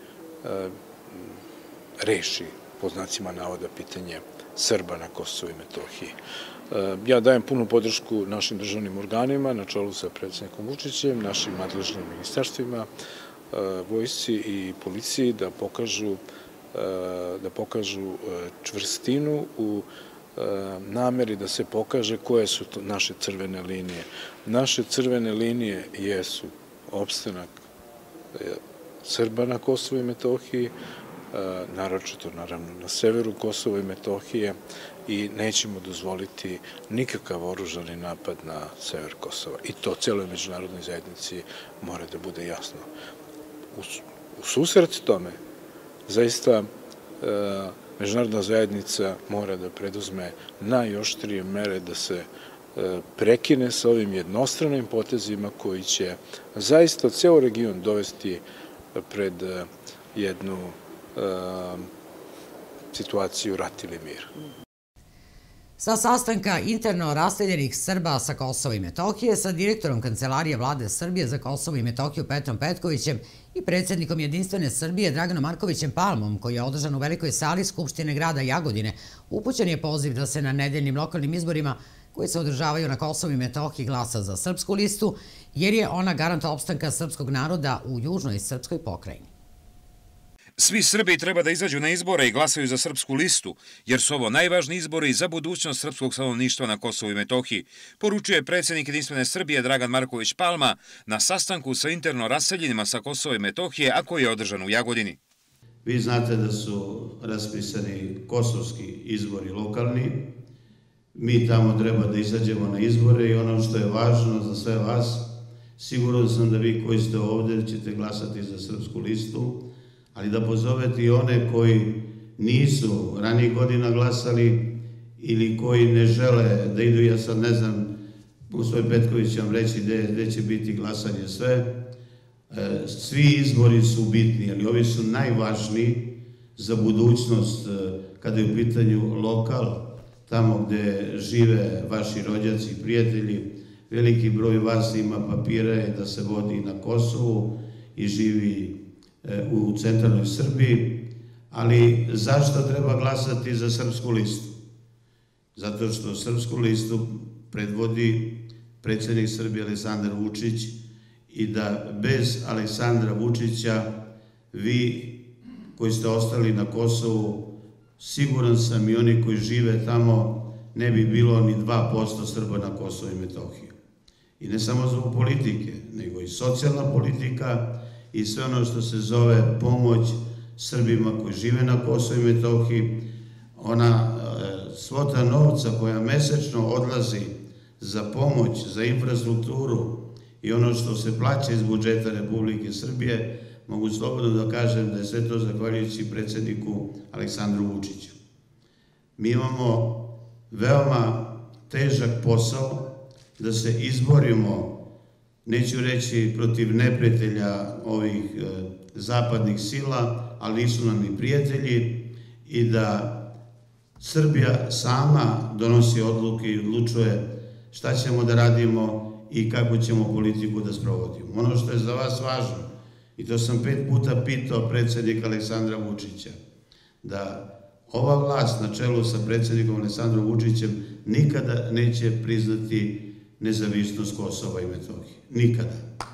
S8: reši, po znacima navoda, pitanje Srba na Kosovu i Metohiji. Ja dajem punu podršku našim državnim organima na čelu sa predsjednikom Vučićem, našim nadležnim ministarstvima, vojsci i policiji da pokažu čvrstinu u nameri da se pokaže koje su to naše crvene linije. Naše crvene linije jesu opstanak Srba na Kosovu i Metohiji, naročito naravno na severu Kosova i Metohije, i nećemo dozvoliti nikakav oružani napad na sever Kosova. I to celoj međunarodnoj zajednici mora da bude jasno. U susret tome, zaista međunarodna zajednica mora da preduzme najoštrije mere da se prekine sa ovim jednostranim potezima koji će zaista ceo region dovesti pred jednu situaciju rat ili mir.
S1: Sa sastanka interno raseljenih Srba sa Kosova i Metohije sa direktorom Kancelarije vlade Srbije za Kosovo i Metohiju Petrom Petkovićem i predsjednikom Jedinstvene Srbije Draganom Markovićem Palmom, koji je održan u Velikoj sali Skupštine grada Jagodine, upućen je poziv da se na nedeljnim lokalnim izborima koji se održavaju na Kosovu i Metohiji glasa za srpsku listu, jer je ona garant opstanka srpskog naroda u južnoj srpskoj pokrajini.
S7: Svi Srbi treba da izađu na izbore i glasaju za srpsku listu, jer su ovo najvažniji izbori za budućnost srpskog stanovništva na Kosovu i Metohiji, poručuje predsjednik Jedinstvene Srbije Dragan Marković Palma na sastanku sa interno raseljenima sa Kosova i Metohije, a koji je održan u Jagodini.
S13: Vi znate da su raspisani kosovski izbori lokalni. Mi tamo treba da izađemo na izbore i ono što je važno za sve vas, siguran sam da vi koji ste ovdje ćete glasati za srpsku listu, ali da pozovete i one koji nisu ranijih godina glasali ili koji ne žele da idu, ja sad ne znam, gospodin Petković će vam reći gde će biti glasanje sve. Svi izbori su bitni, ali ovi su najvažniji za budućnost kada je u pitanju lokal, tamo gde žive vaši rođaci i prijatelji. Veliki broj vas ima papire da se vodi na Kosovu i živi u centralnoj Srbiji, ali zašto treba glasati za srpsku listu? Zato što srpsku listu predvodi predsjednik Srbije Aleksandar Vučić i da bez Aleksandra Vučića vi koji ste ostali na Kosovu, siguran sam i oni koji žive tamo, ne bi bilo ni 2% Srba na Kosovu i Metohiji. I ne samo zbog politike, nego i socijalna politika i sve ono što se zove pomoć Srbima koji žive na Kosovu i Metohiji. Ona svota novca koja mesečno odlazi za pomoć, za infrastrukturu i ono što se plaća iz budžeta Republike Srbije, mogu slobodno da kažem da je sve to zahvaljujući predsjedniku Aleksandru Vučiću. Mi imamo veoma težak posao da se izborimo, neću reći protiv neprijatelja ovih zapadnih sila, ali nisu nam ni prijatelji, i da Srbija sama donosi odluke i odlučuje šta ćemo da radimo i kako ćemo politiku da sprovodimo. Ono što je za vas važno, i to sam 5 puta pitao predsjednika Aleksandra Vučića, da ova vlast na čelu sa predsjednikom Aleksandrom Vučićem nikada neće priznati nezavisnost Kosova i Metohije. Nikada.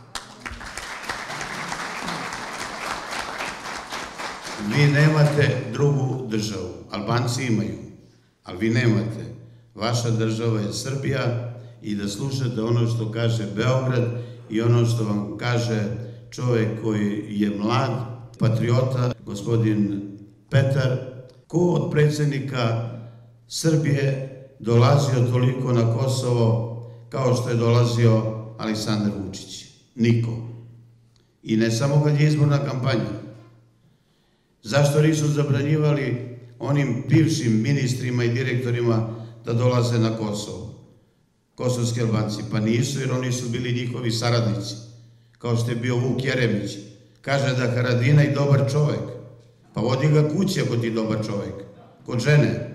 S13: Vi nemate drugu državu. Albanci imaju, ali vi nemate. Vaša država je Srbija i da slušate ono što kaže Beograd i ono što vam kaže čovjek koji je mlad, patriota, gospodin Petar. Ko od predsjednika Srbije dolazio toliko na Kosovo kao što je dolazio Aleksandar Vučić? Niko. I ne samo kad je izborna kampanja. Zašto nisu zabranjivali onim bivšim ministrima i direktorima da dolaze na Kosovo? Kosovski Albanci. Pa nisu, jer oni su bili njihovi saradnici. Kao što je bio Vuk Jeremić. Kaže da Haradinaj dobar čovek. Pa vodi ga kući ako ti dobar čovek. Kod žene.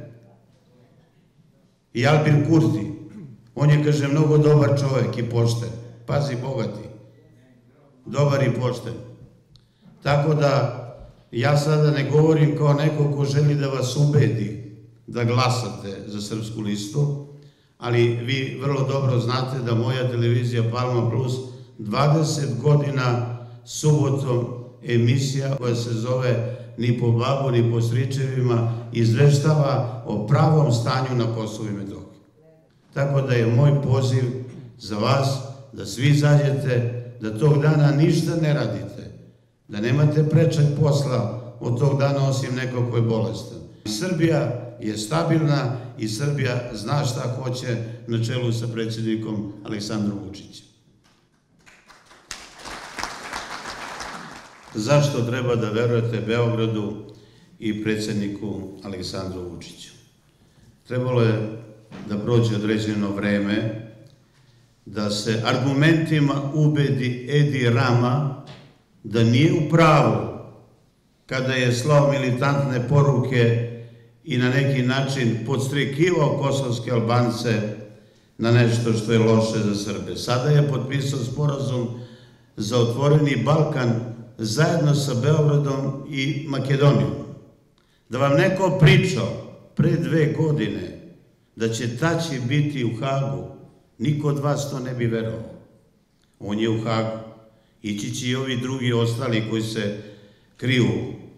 S13: I Albin Kurti. On je, kaže, mnogo dobar čovek i pošten. Pazi, bogati. Dobar i pošten. Tako da ja sada ne govorim kao neko ko želi da vas ubedi da glasate za srpsku listu, ali vi vrlo dobro znate da moja televizija Palma Plus 20 godina subotom emisija koja se zove Ni po babu, ni po stričevima izveštava o pravom stanju na Kosovu i Metohiji. Tako da je moj poziv za vas da svi izađete, da tog dana ništa ne radite, da nemate prečak posla od tog dana osim nekog ko je bolestan. Srbija je stabilna i Srbija zna šta hoće na čelu sa predsjednikom Aleksandrom Vučićem. Zašto treba da verujete Beogradu i predsjedniku Aleksandru Vučiću? Trebalo je da prođe određeno vreme, da se argumentima ubedi Edi Rama da nije u pravu kada je slao militantne poruke i na neki način podstrikivao kosovske Albance na nešto što je loše za Srbe. Sada je potpisao sporazum za otvoreni Balkan zajedno sa Beogradom i Makedonijom. Da vam neko pričao pre 2 godine da će Tači biti u Hagu, niko od vas to ne bi verovao. On je u Hagu. Ići će i ovi drugi ostali koji se kriju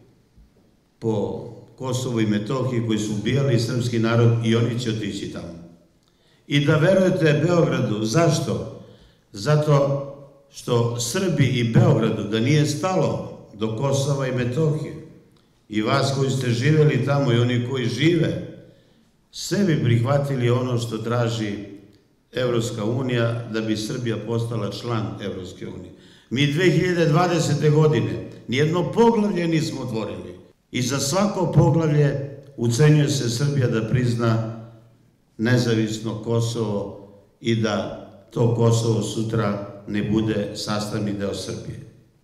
S13: po Kosovu i Metohiji, koji su ubijali srpski narod, i oni će otići tamo. I da verujete Beogradu. Zašto? Zato što Srbi i Beogradu, da nije stalo do Kosova i Metohije, i vas koji ste živeli tamo i oni koji žive, sve bi prihvatili ono što traži Evropska unija da bi Srbija postala član Evropske unije. Mi 2020. godine nijedno poglavlje nismo otvorili i za svako poglavlje ucenjuje se Srbija da prizna nezavisno Kosovo i da to Kosovo sutra ne bude sastavni deo Srbije.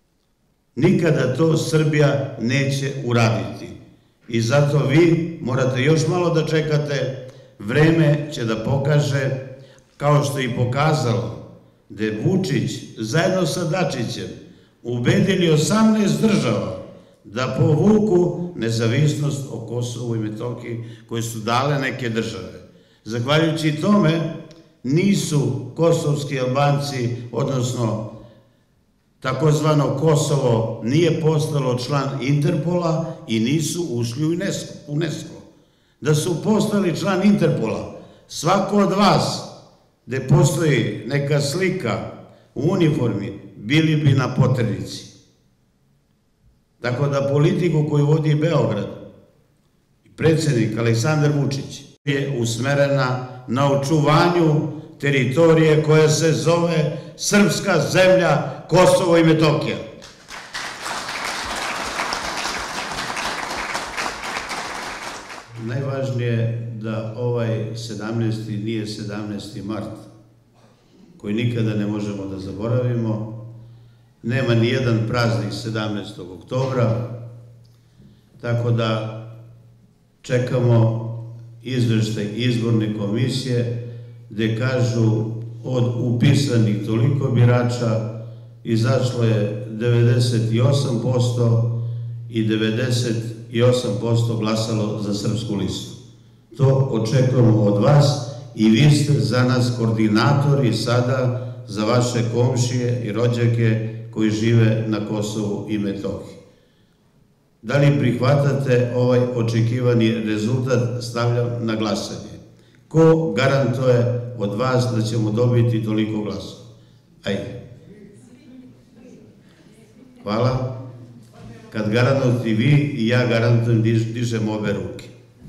S13: Nikada to Srbija neće uraditi i zato vi morate još malo da čekate. Vreme će da pokaže, kao što je i pokazalo, da je Vučić zajedno sa Dačićem ubedili 18 država da povuku nezavisnost o Kosovu i Metohiji koje su dale neke države. Zahvaljujući tome nisu kosovski Albanci, odnosno takozvano Kosovo nije postalo član Interpola i nisu ušli u UNESCO. Da su postali član Interpola, svako od vas gde postoji neka slika u uniformi, bili bi na poternici. Tako da politiku koju vodi Beograd i predsjednik Aleksandar Vučić je usmerena na očuvanju teritorije koja se zove srpska zemlja Kosovo i Metohija. Najvažnije je da ovaj 17. nije 17. mart, koji nikada ne možemo da zaboravimo. Nema ni jedan praznik 17. oktobra, tako da čekamo izveštaj izborne komisije gde kažu od upisanih toliko birača izašlo je 98% i 98% glasalo za Srpsku listu. To očekujemo od vas i vi ste za nas koordinatori sada za vaše komšije i rođake koji žive na Kosovu i Metohiji. Da li prihvatate ovaj očekivani rezultat? Stavljam na glasanje. Ko garantuje od vas da ćemo dobiti toliko glasova? Ajde. Hvala. Kad garantujete vi i ja garantujem, dižem obe ruke.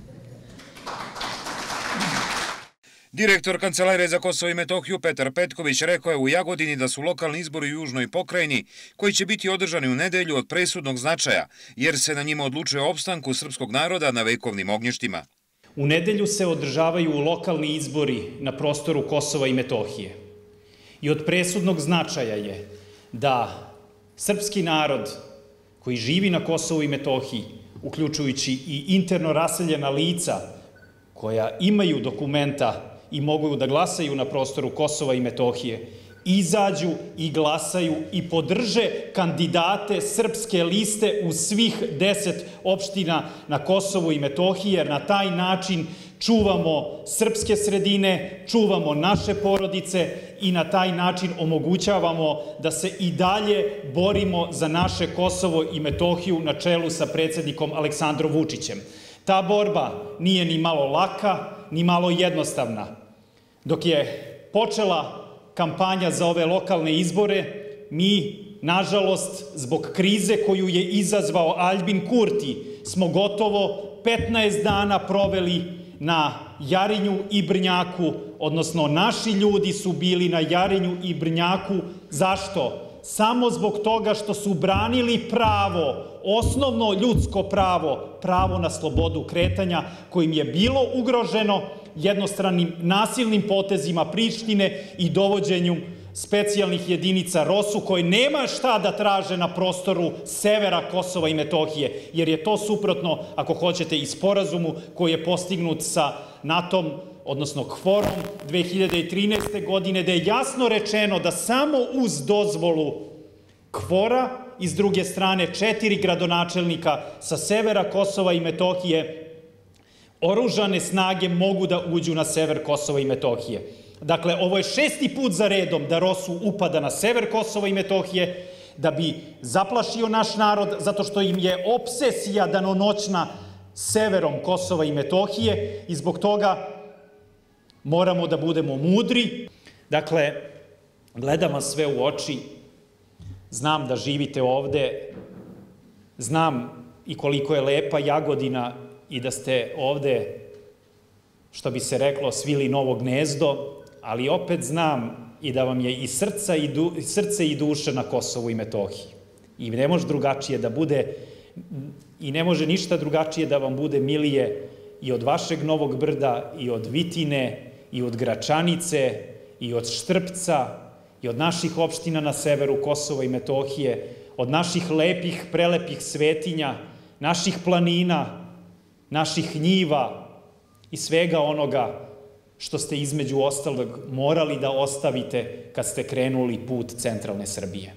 S7: Direktor Kancelarije za Kosovo i Metohiju Petar Petković rekao je u Jagodini da su lokalni izbori u Južnoj pokrajini, koji će biti održani u nedelju, od presudnog značaja, jer se na njima odlučuje o opstanku srpskog naroda na vekovnim ognjištima.
S14: U nedelju se održavaju lokalni izbori na prostoru Kosova i Metohije. I od presudnog značaja je da srpski narod koji živi na Kosovu i Metohiji, uključujući i interno raseljena lica koja imaju dokumenta i mogu da glasaju na prostoru Kosova i Metohije, izađu i glasaju i podrže kandidate srpske liste u svih 10 opština na Kosovu i Metohiji, jer na taj način čuvamo srpske sredine, čuvamo naše porodice i na taj način omogućavamo da se i dalje borimo za naše Kosovo i Metohiju na čelu sa predsjednikom Aleksandrom Vučićem. Ta borba nije ni malo laka, ni malo jednostavna. Dok je počela kampanja za ove lokalne izbore, mi, nažalost, zbog krize koju je izazvao Aljbin Kurti, smo gotovo 15 dana proveli na Jarinju i Brnjaku, odnosno naši ljudi su bili na Jarinju i Brnjaku. Zašto? Samo zbog toga što su branili pravo, osnovno ljudsko pravo, pravo na slobodu kretanja, kojim je bilo ugroženo jednostranim nasilnim potezima Prištine i dovođenju specijalnih jedinica ROSU koje nema šta da traže na prostoru severa Kosova i Metohije, jer je to suprotno, ako hoćete, i sporazumu koji je postignut sa NATO-om, odnosno KFOR-om 2013. godine, da je jasno rečeno da samo uz dozvolu KFOR-a i s druge strane 4 gradonačelnika sa severa Kosova i Metohije oružane snage mogu da uđu na sever Kosova i Metohije. Dakle, ovo je 6. put za redom da ROSU upada na sever Kosova i Metohije, da bi zaplašio naš narod, zato što im je obsesija danonoćna severom Kosova i Metohije i zbog toga moramo da budemo mudri. Dakle, gledam vas sve u oči, znam da živite ovde, znam i koliko je lepa Jagodina i da ste ovde, što bi se reklo, svili novo gnezdo, ali opet znam i da vam je i srce i duša na Kosovu i Metohiji. I ne može drugačije da bude, i ne može ništa drugačije da vam bude milije i od vašeg Novog Brda, i od Vitine, i od Gračanice, i od Štrpca, i od naših opština na severu Kosova i Metohije, od naših lepih, prelepih svetinja, naših planina, naših njiva i svega onoga što ste između ostalog morali da ostavite kad ste krenuli put centralne Srbije.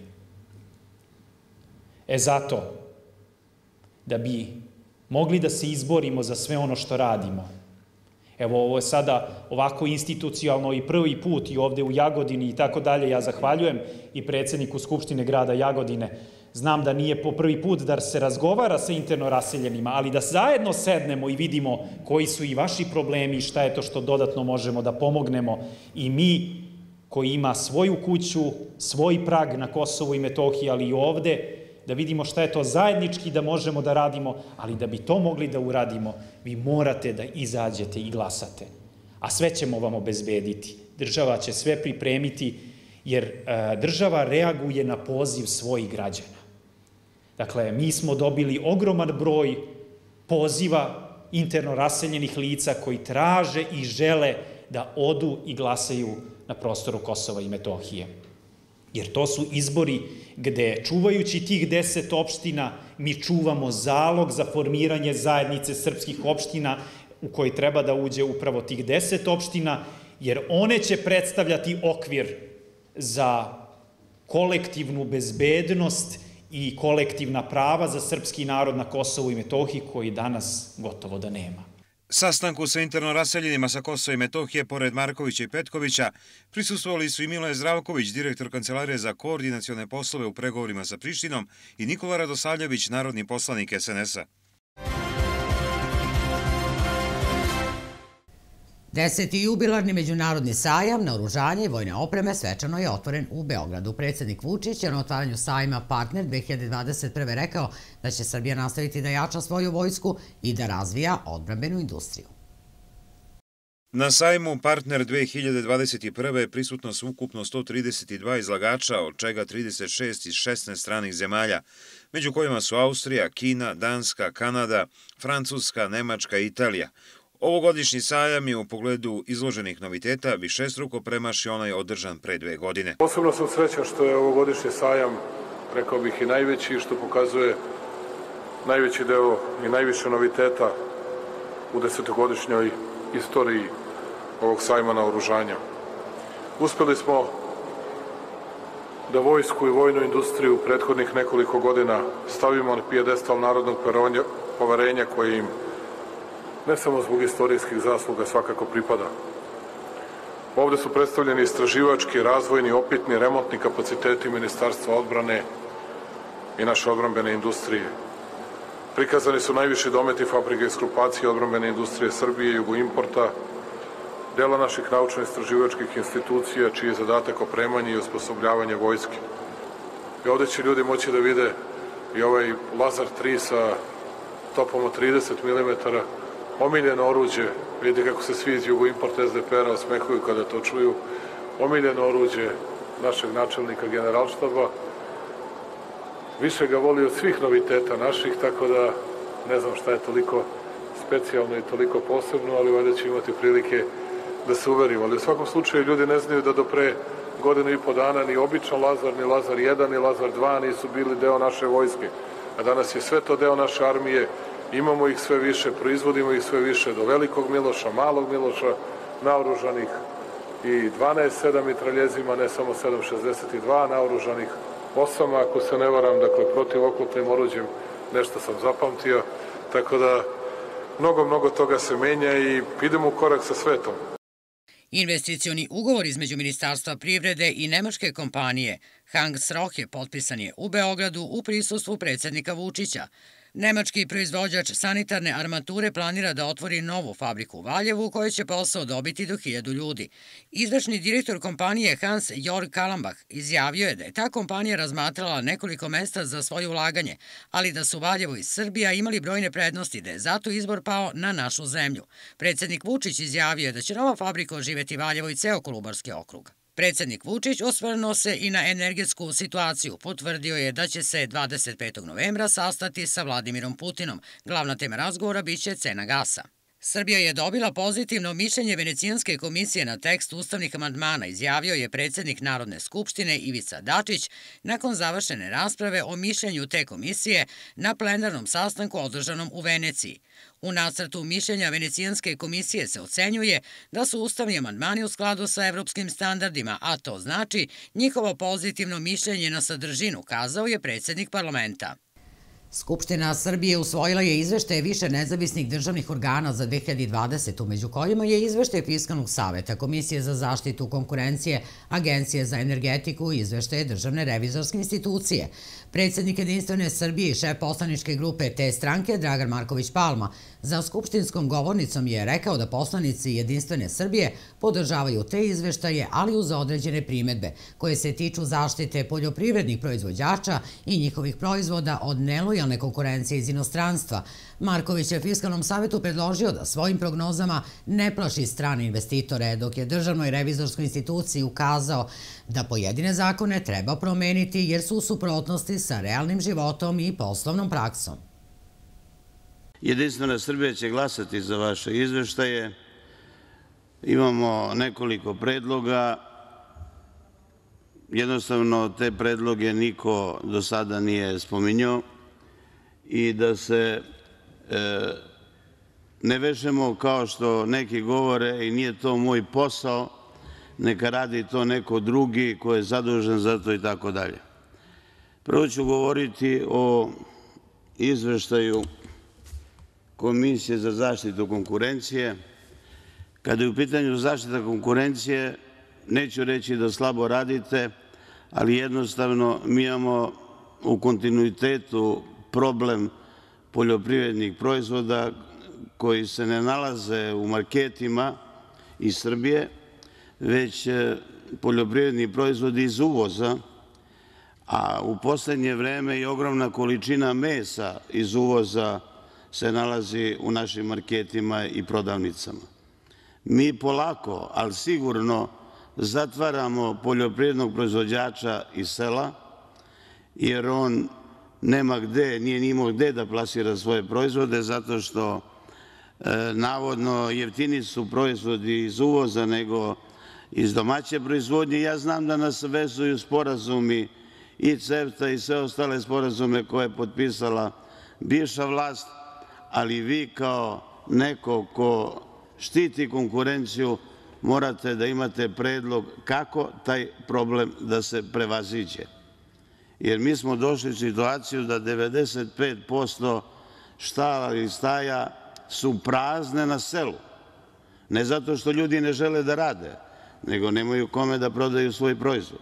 S14: Zato, da bi mogli da se izborimo za sve ono što radimo, evo ovo je sada ovako institucionalno i prvi put i ovde u Jagodini i tako dalje, ja zahvaljujem i predsedniku Skupštine grada Jagodine. Znam da nije po prvi put da se razgovara sa interno raseljenima, ali da zajedno sednemo i vidimo koji su i vaši problemi i šta je to što dodatno možemo da pomognemo i mi koji ima svoju kuću, svoj prag na Kosovu i Metohiji, ali i ovde, da vidimo šta je to zajednički da možemo da radimo, ali da bi to mogli da uradimo, vi morate da izađete i glasate. A sve ćemo vam obezbediti. Država će sve pripremiti, jer država reaguje na poziv svojih građana. Dakle, mi smo dobili ogroman broj poziva interno raseljenih lica koji traže i žele da odu i glasaju na prostoru Kosova i Metohije. Jer to su izbori gde, čuvajući tih 10 opština, mi čuvamo zalog za formiranje zajednice srpskih opština u koji treba da uđe upravo tih 10 opština, jer one će predstavljati okvir za kolektivnu bezbednost i kolektivna prava za srpski narod na Kosovu i Metohiji, koji danas gotovo da nema.
S7: Sastanku sa interno raseljenima sa Kosova i Metohije, pored Markovića i Petkovića, prisustvovali su i Miloje Zdravković, direktor Kancelarije za koordinacione poslove u pregovorima sa Prištinom, i Nikola Radosavljević, narodni poslanik SNS-a.
S1: 10. jubilarni međunarodni sajam naoružanja i vojne opreme svečano je otvoren u Beogradu. Predsjednik Vučić je na otvaranju sajma Partner 2021. rekao da će Srbija nastaviti da jača svoju vojsku i da razvija odbrambenu industriju.
S7: Na sajmu Partner 2021. prisutno su ukupno 132 izlagača, od čega 36 iz 16 stranih zemalja, među kojima su Austrija, Kina, Danska, Kanada, Francuska, Nemačka i Italija. Ovogodišnji sajam je u pogledu izloženih noviteta višestruko premašio onaj održan pre 2 godine.
S5: Posebno sam srećan što je ovogodišnji sajam, rekao bih, i najveći, što pokazuje najveći deo i najviše noviteta u 10-godišnjoj istoriji ovog sajma naoružanja. Uspeli smo da vojsku i vojnu industriju u prethodnih nekoliko godina stavimo na pijedestal narodnog poverenja koje im ne samo zbog istorijskih zasluga svakako pripada. Ovde su predstavljeni istraživački, razvojni, opitni, remontni kapaciteti Ministarstva odbrane i naše odbrambene industrije. Prikazani su najviši dometi fabrike iz grupacije odbrambene industrije Srbije i Jugoimporta, dela naših naučno-istraživačkih institucija, čiji je zadatak opremanje i osposobljavanje vojske. I ovde će ljudi moći da vide i ovaj Lazar 3 sa topom od 30 mm, omiljeno oruđe, vidite kako se svi iz Jugoimporta SDP-a osmehuju kada to čuju, omiljeno oruđe našeg načelnika generalštaba. Više ga voli od svih noviteta naših, tako da ne znam šta je toliko specijalno i toliko posebno, ali valjda će imati prilike da se uverimo. Ali u svakom slučaju ljudi ne znaju da do pre godinu i po dana ni običan Lazar, ni Lazar 1, ni Lazar 2 nisu bili deo naše vojske. A danas je sve to deo naše armije, imamo ih sve više, proizvodimo ih sve više, do velikog Miloša, malog Miloša, naoružanih i 12-7 mitraljezima, ne samo 7,62, naoružanih 8, ako se ne varam, dakle, protivoklopnim oruđem, nešto sam zapamtio, tako da mnogo toga se menja i idemo u korak sa svetom.
S1: Investicioni ugovor između Ministarstva privrede i nemačke kompanije Hangs Rohe potpisan je u Beogradu u prisustvu predsjednika Vučića. Nemački proizvođač sanitarne armature planira da otvori novu fabriku u Valjevu u kojoj će posao dobiti do 1000 ljudi. Izvršni direktor kompanije Hans Jörg Kalambach izjavio je da je ta kompanija razmatrala nekoliko mesta za svoje ulaganje, ali da su Valjevo i Srbija imali brojne prednosti, da je zato izbor pao na našu zemlju. Predsjednik Vučić izjavio je da će nova fabrika oživeti Valjevo i ceo Kolubarski okrug. Predsjednik Vučić osvrnuo se i na energetsku situaciju. Potvrdio je da će se 25. novembra sastati sa Vladimirom Putinom. Glavna tema razgovora biće cena gasa. Srbija je dobila pozitivno mišljenje Venecijanske komisije na tekst ustavnih amandmana, izjavio je predsjednik Narodne skupštine Ivica Dačić nakon završene rasprave o mišljenju te komisije na plenarnom sastanku održanom u Veneciji. U nacrtu mišljenja Venecijanske komisije se ocenjuje da su ustavni amandmani u skladu sa evropskim standardima, a to znači njihovo pozitivno mišljenje na sadržinu, kazao je predsjednik parlamenta. Skupština Srbije usvojila je izveštaje više nezavisnih državnih organa za 2020. među kojima je izveštaj Fiskalnog saveta, Komisije za zaštitu konkurencije, Agencije za energetiku i izveštaje Državne revizorske institucije. Predsjednik Jedinstvene Srbije i šef poslaničke grupe te stranke, Dragan Marković Palma, za skupštinskom govornicom je rekao da poslanici Jedinstvene Srbije podržavaju te izveštaje, ali uz određene primedbe koje se tiču zaštite poljoprivrednih proizvođača i njihovih proizvoda od nelojalne konkurencije iz inostranstva. Marković je Fiskalnom savetu predložio da svojim prognozama ne plaši strane investitore, dok je Državnoj revizorskoj instituciji ukazao da pojedine zakone treba promeniti jer su u suprotnosti sa realnim životom i poslovnom praksom.
S13: Jedinstvena Srbija će glasati za vaše izveštaje. Imamo nekoliko predloga. Jednostavno, te predloge niko do sada nije spominjao i da se ne vežemo kao što neki govore i nije to moj posao, neka radi to neko drugi ko je zadužen za to i tako dalje. Prvo ću govoriti o izveštaju Komisije za zaštitu konkurencije. Kada je u pitanju zaštita konkurencije, neću reći da slabo radite, ali jednostavno mi imamo u kontinuitetu problem poljoprivrednih proizvoda koji se ne nalaze u marketima iz Srbije, već poljoprivredni proizvodi iz uvoza, a u poslednje vreme i ogromna količina mesa iz uvoza se nalazi u našim marketima i prodavnicama. Mi polako, ali sigurno zatvaramo poljoprivrednog proizvođača iz sela, jer on nema gde, nije ni imao gde da plasira svoje proizvode, zato što navodno jeftini su proizvodi iz uvoza nego iz domaće proizvodnje. Ja znam da nas vezuju sporazumi i CEFTA i sve ostale sporazume koje je potpisala bivša vlast, ali vi kao neko ko štiti konkurenciju morate da imate predlog kako taj problem da se prevaziđe. Jer mi smo došli u situaciju da 95% štala ili staja su prazne na selu. Ne zato što ljudi ne žele da rade, nego nemaju kome da prodaju svoj proizvod.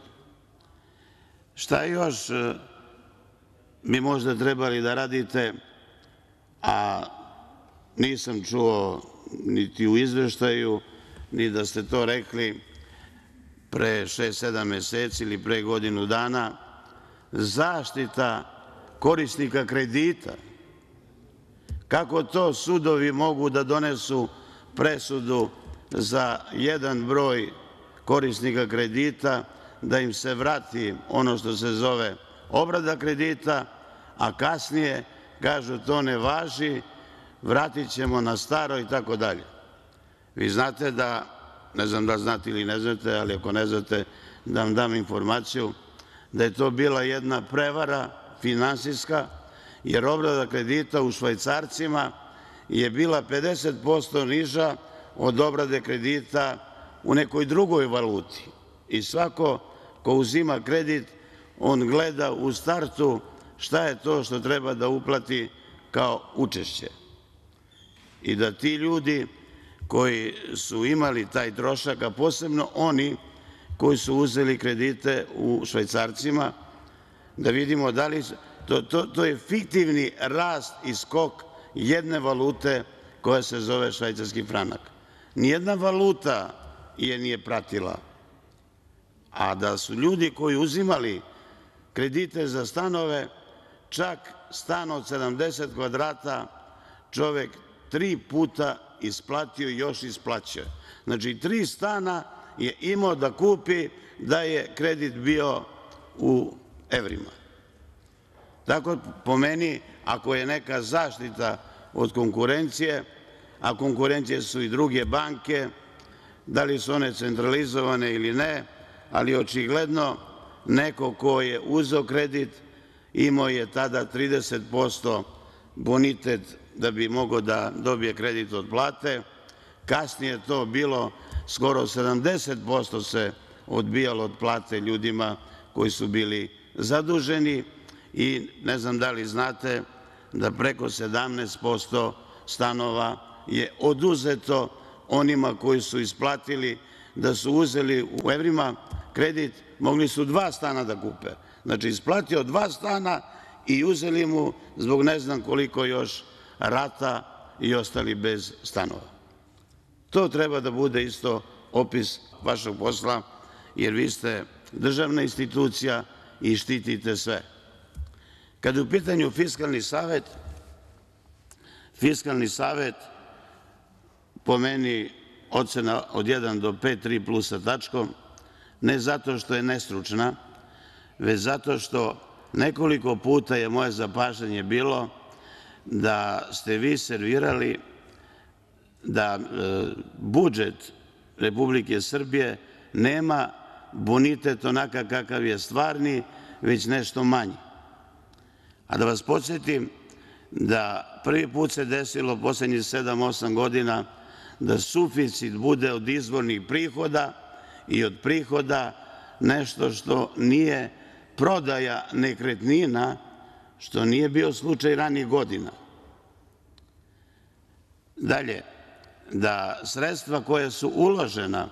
S13: Šta još bi možda trebali da radite, a nisam čuo niti u izveštaju, ni da ste to rekli pre 6-7 meseci ili pre godinu dana, zaštita korisnika kredita. Kako to sudovi mogu da donesu presudu za jedan broj korisnika kredita, da im se vrati ono što se zove obrada kredita, a kasnije kažu to ne važi, vratit ćemo na staro i tako dalje. Vi znate da, ne znam da znate ili ne znate, ali ako ne znate, da vam dam informaciju da je to bila jedna prevara finansijska, jer obrada kredita u švajcarcima je bila 50% niža od obrade kredita u nekoj drugoj valuti. I svako ko uzima kredit, on gleda u startu šta je to što treba da uplati kao učešće. I da ti ljudi koji su imali taj trošak, a posebno oni koji su uzeli kredite u švajcarcima, da vidimo da li... To je fiktivni rast i skok jedne valute koja se zove švajcarski franak. Nijedna valuta je nije pratila. A da su ljudi koji uzimali kredite za stanove, čak stan od 70 kvadrata čovek 3 puta isplatio i još isplaćuje. Znači 3 stana je imao da kupi da je kredit bio u evrima. Tako po meni, ako je neka zaštita od konkurencije, a konkurencije su i druge banke, da li su one centralizovane ili ne, ali očigledno neko ko je uzeo kredit imao je tada 30% bonitet da bi mogao da dobije kredit od plate. Kasnije je to bilo skoro 70% se odbijalo od plate ljudima koji su bili zaduženi i ne znam da li znate da preko 17% stanova je oduzeto onima koji su isplatili da su uzeli u evrima kredit, mogli su 2 stana da kupe. Znači, isplatio 2 stana i uzeli mu zbog ne znam koliko još rata i ostali bez stanova. To treba da bude isto opis vašeg posla, jer vi ste državna institucija i štitite sve. Kada je u pitanju Fiskalni savet, po meni ocena od 1 do 5, 3 plus sa tačkom, ne zato što je nestručna, već zato što nekoliko puta je moje zapažanje bilo da ste vi servirali da budžet Republike Srbije nema bonitet onakav kakav je stvarni, već nešto manji. A da vas podsjetim da prvi put se desilo poslednjih 7-8 godina da suficit bude od izvornih prihoda i od prihoda nešto što nije prodaja nekretnina, što nije bio slučaj ranijih godina. Dalje, da sredstva koja su uložena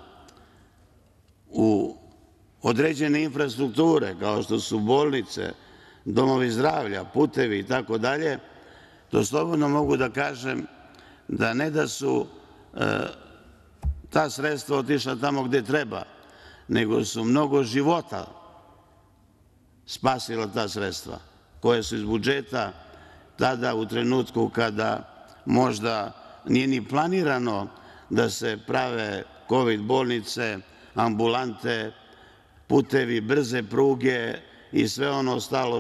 S13: u određene infrastrukture, kao što su bolnice, domovi zdravlja, putevi i tako dalje, to slobodno mogu da kažem da ne da su ta sredstva otišla tamo gde treba, nego su mnogo života spasila ta sredstva, koja su iz budžeta tada u trenutku kada možda nije ni planirano da se prave kovid bolnice, ambulante, putevi, brze pruge i sve ono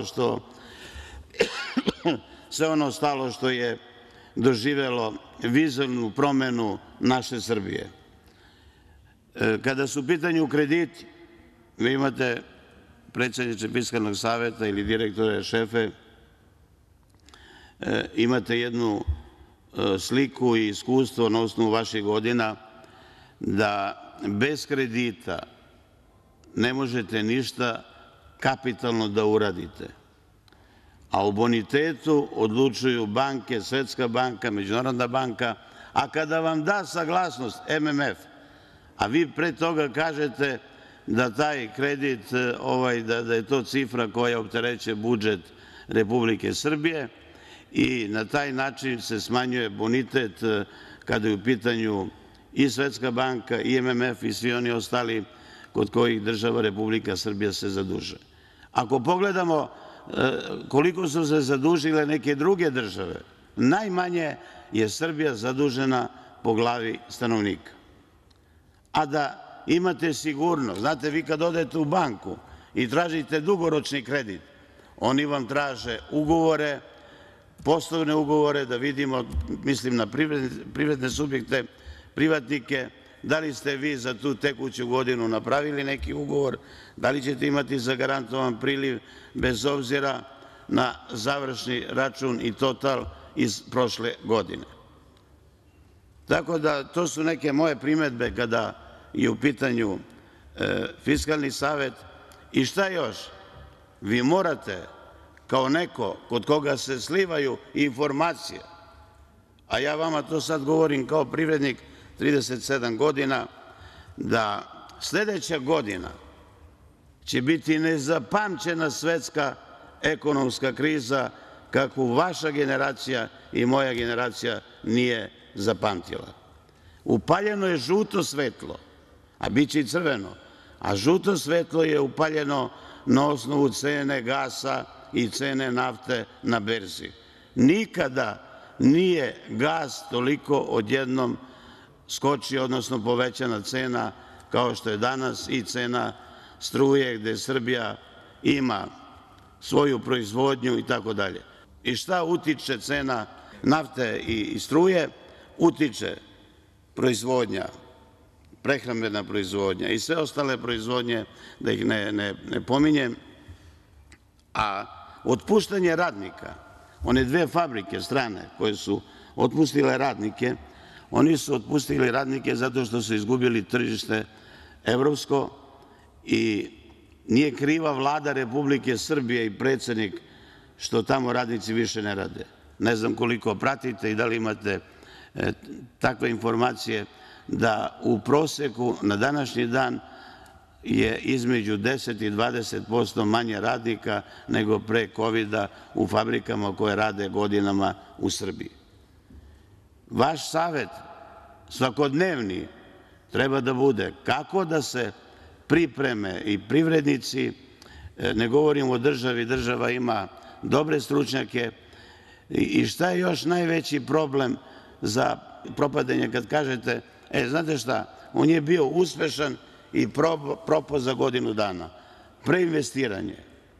S13: ostalo što je doživelo vizuelnu promenu naše Srbije. Kada su u pitanju krediti, vi imate predsedniče Fiskalnog saveta ili direktore, šefe, imate jednu sliku i iskustvo na osnovu vaših godina da bez kredita ne možete ništa kapitalno da uradite. A o bonitetu odlučuju banke, Svetska banka, Međunarodna banka, a kada vam da saglasnost MMF, a vi pre toga kažete da taj kredit, da je to cifra koja opterećuje budžet Republike Srbije i na taj način se smanjuje bonitet kada je u pitanju i Svetska banka i MMF i svi oni ostali kod kojih država Republika Srbija se zadužuje. Ako pogledamo koliko su se zadužile neke druge države, najmanje je Srbija zadužena po glavi stanovnika. A da imate sigurnost, znate, vi kad odete u banku i tražite dugoročni kredit, oni vam traže ugovore, poslovne ugovore, da vidimo, mislim na privredne subjekte, privatnike, da li ste vi za tu tekuću godinu napravili neki ugovor, da li ćete imati zagarantovan priliv bez obzira na završni račun i total iz prošle godine. Tako da to su neke moje primedbe kada je u pitanju Fiskalni savet. I šta još? Vi morate kao neko kod koga se slivaju informacije, a ja vama to sad govorim kao privrednik 37 godina, da sledeća godina će biti nezapamćena svetska ekonomska kriza kakvu vaša generacija i moja generacija nije zapamtila. Upaljeno je žuto svetlo, a bit će i crveno, a žuto svetlo je upaljeno na osnovu cene gasa i cene nafte na berzi. Nikada nije gas toliko odjednom skočio, odnosno povećana cena kao što je danas i cena struje gde Srbija ima svoju proizvodnju i tako dalje. I šta utiče cena nafte i struje? Utiče proizvodnja, prehrambena proizvodnja i sve ostale proizvodnje, da ih ne pominjem, a otpuštanje radnika, one dve fabrike strane koje su otpustile radnike, oni su otpustili radnike zato što su izgubili tržište evropsko i nije kriva Vlada Republike Srbije i predsednik što tamo radnici više ne rade. Ne znam koliko pratite i da li imate takve informacije da u proseku na današnji dan je između 10 i 20% manje radnika nego pre kovida u fabrikama koje rade godinama u Srbiji. Vaš savet svakodnevni treba da bude kako da se pripreme i privrednici, ne govorim o državi, država ima dobre stručnjake, i šta je još najveći problem za propadanje kad kažete, znate šta, on je bio uspešan i propao za godinu dana. Preinvestiranje.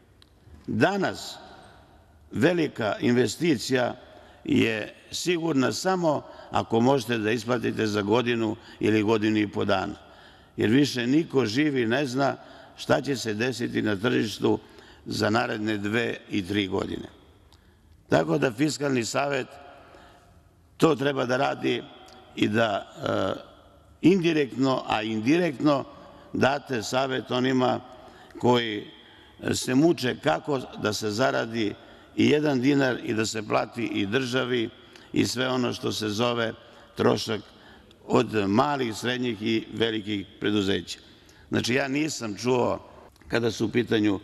S13: Danas velika investicija je sigurna samo ako možete da isplatite za godinu ili godinu i po dana, jer više niko živi ne zna šta će se desiti na tržištu za naredne 2 i 3 godine. Tako da Fiskalni savet to treba da radi i da indirektno, a indirektno date savet onima koji se muče kako da se zaradi i 1 dinar i da se plati i državi i sve ono što se zove trošak od malih, srednjih i velikih preduzeća. Znači, ja nisam čuo kada su u pitanju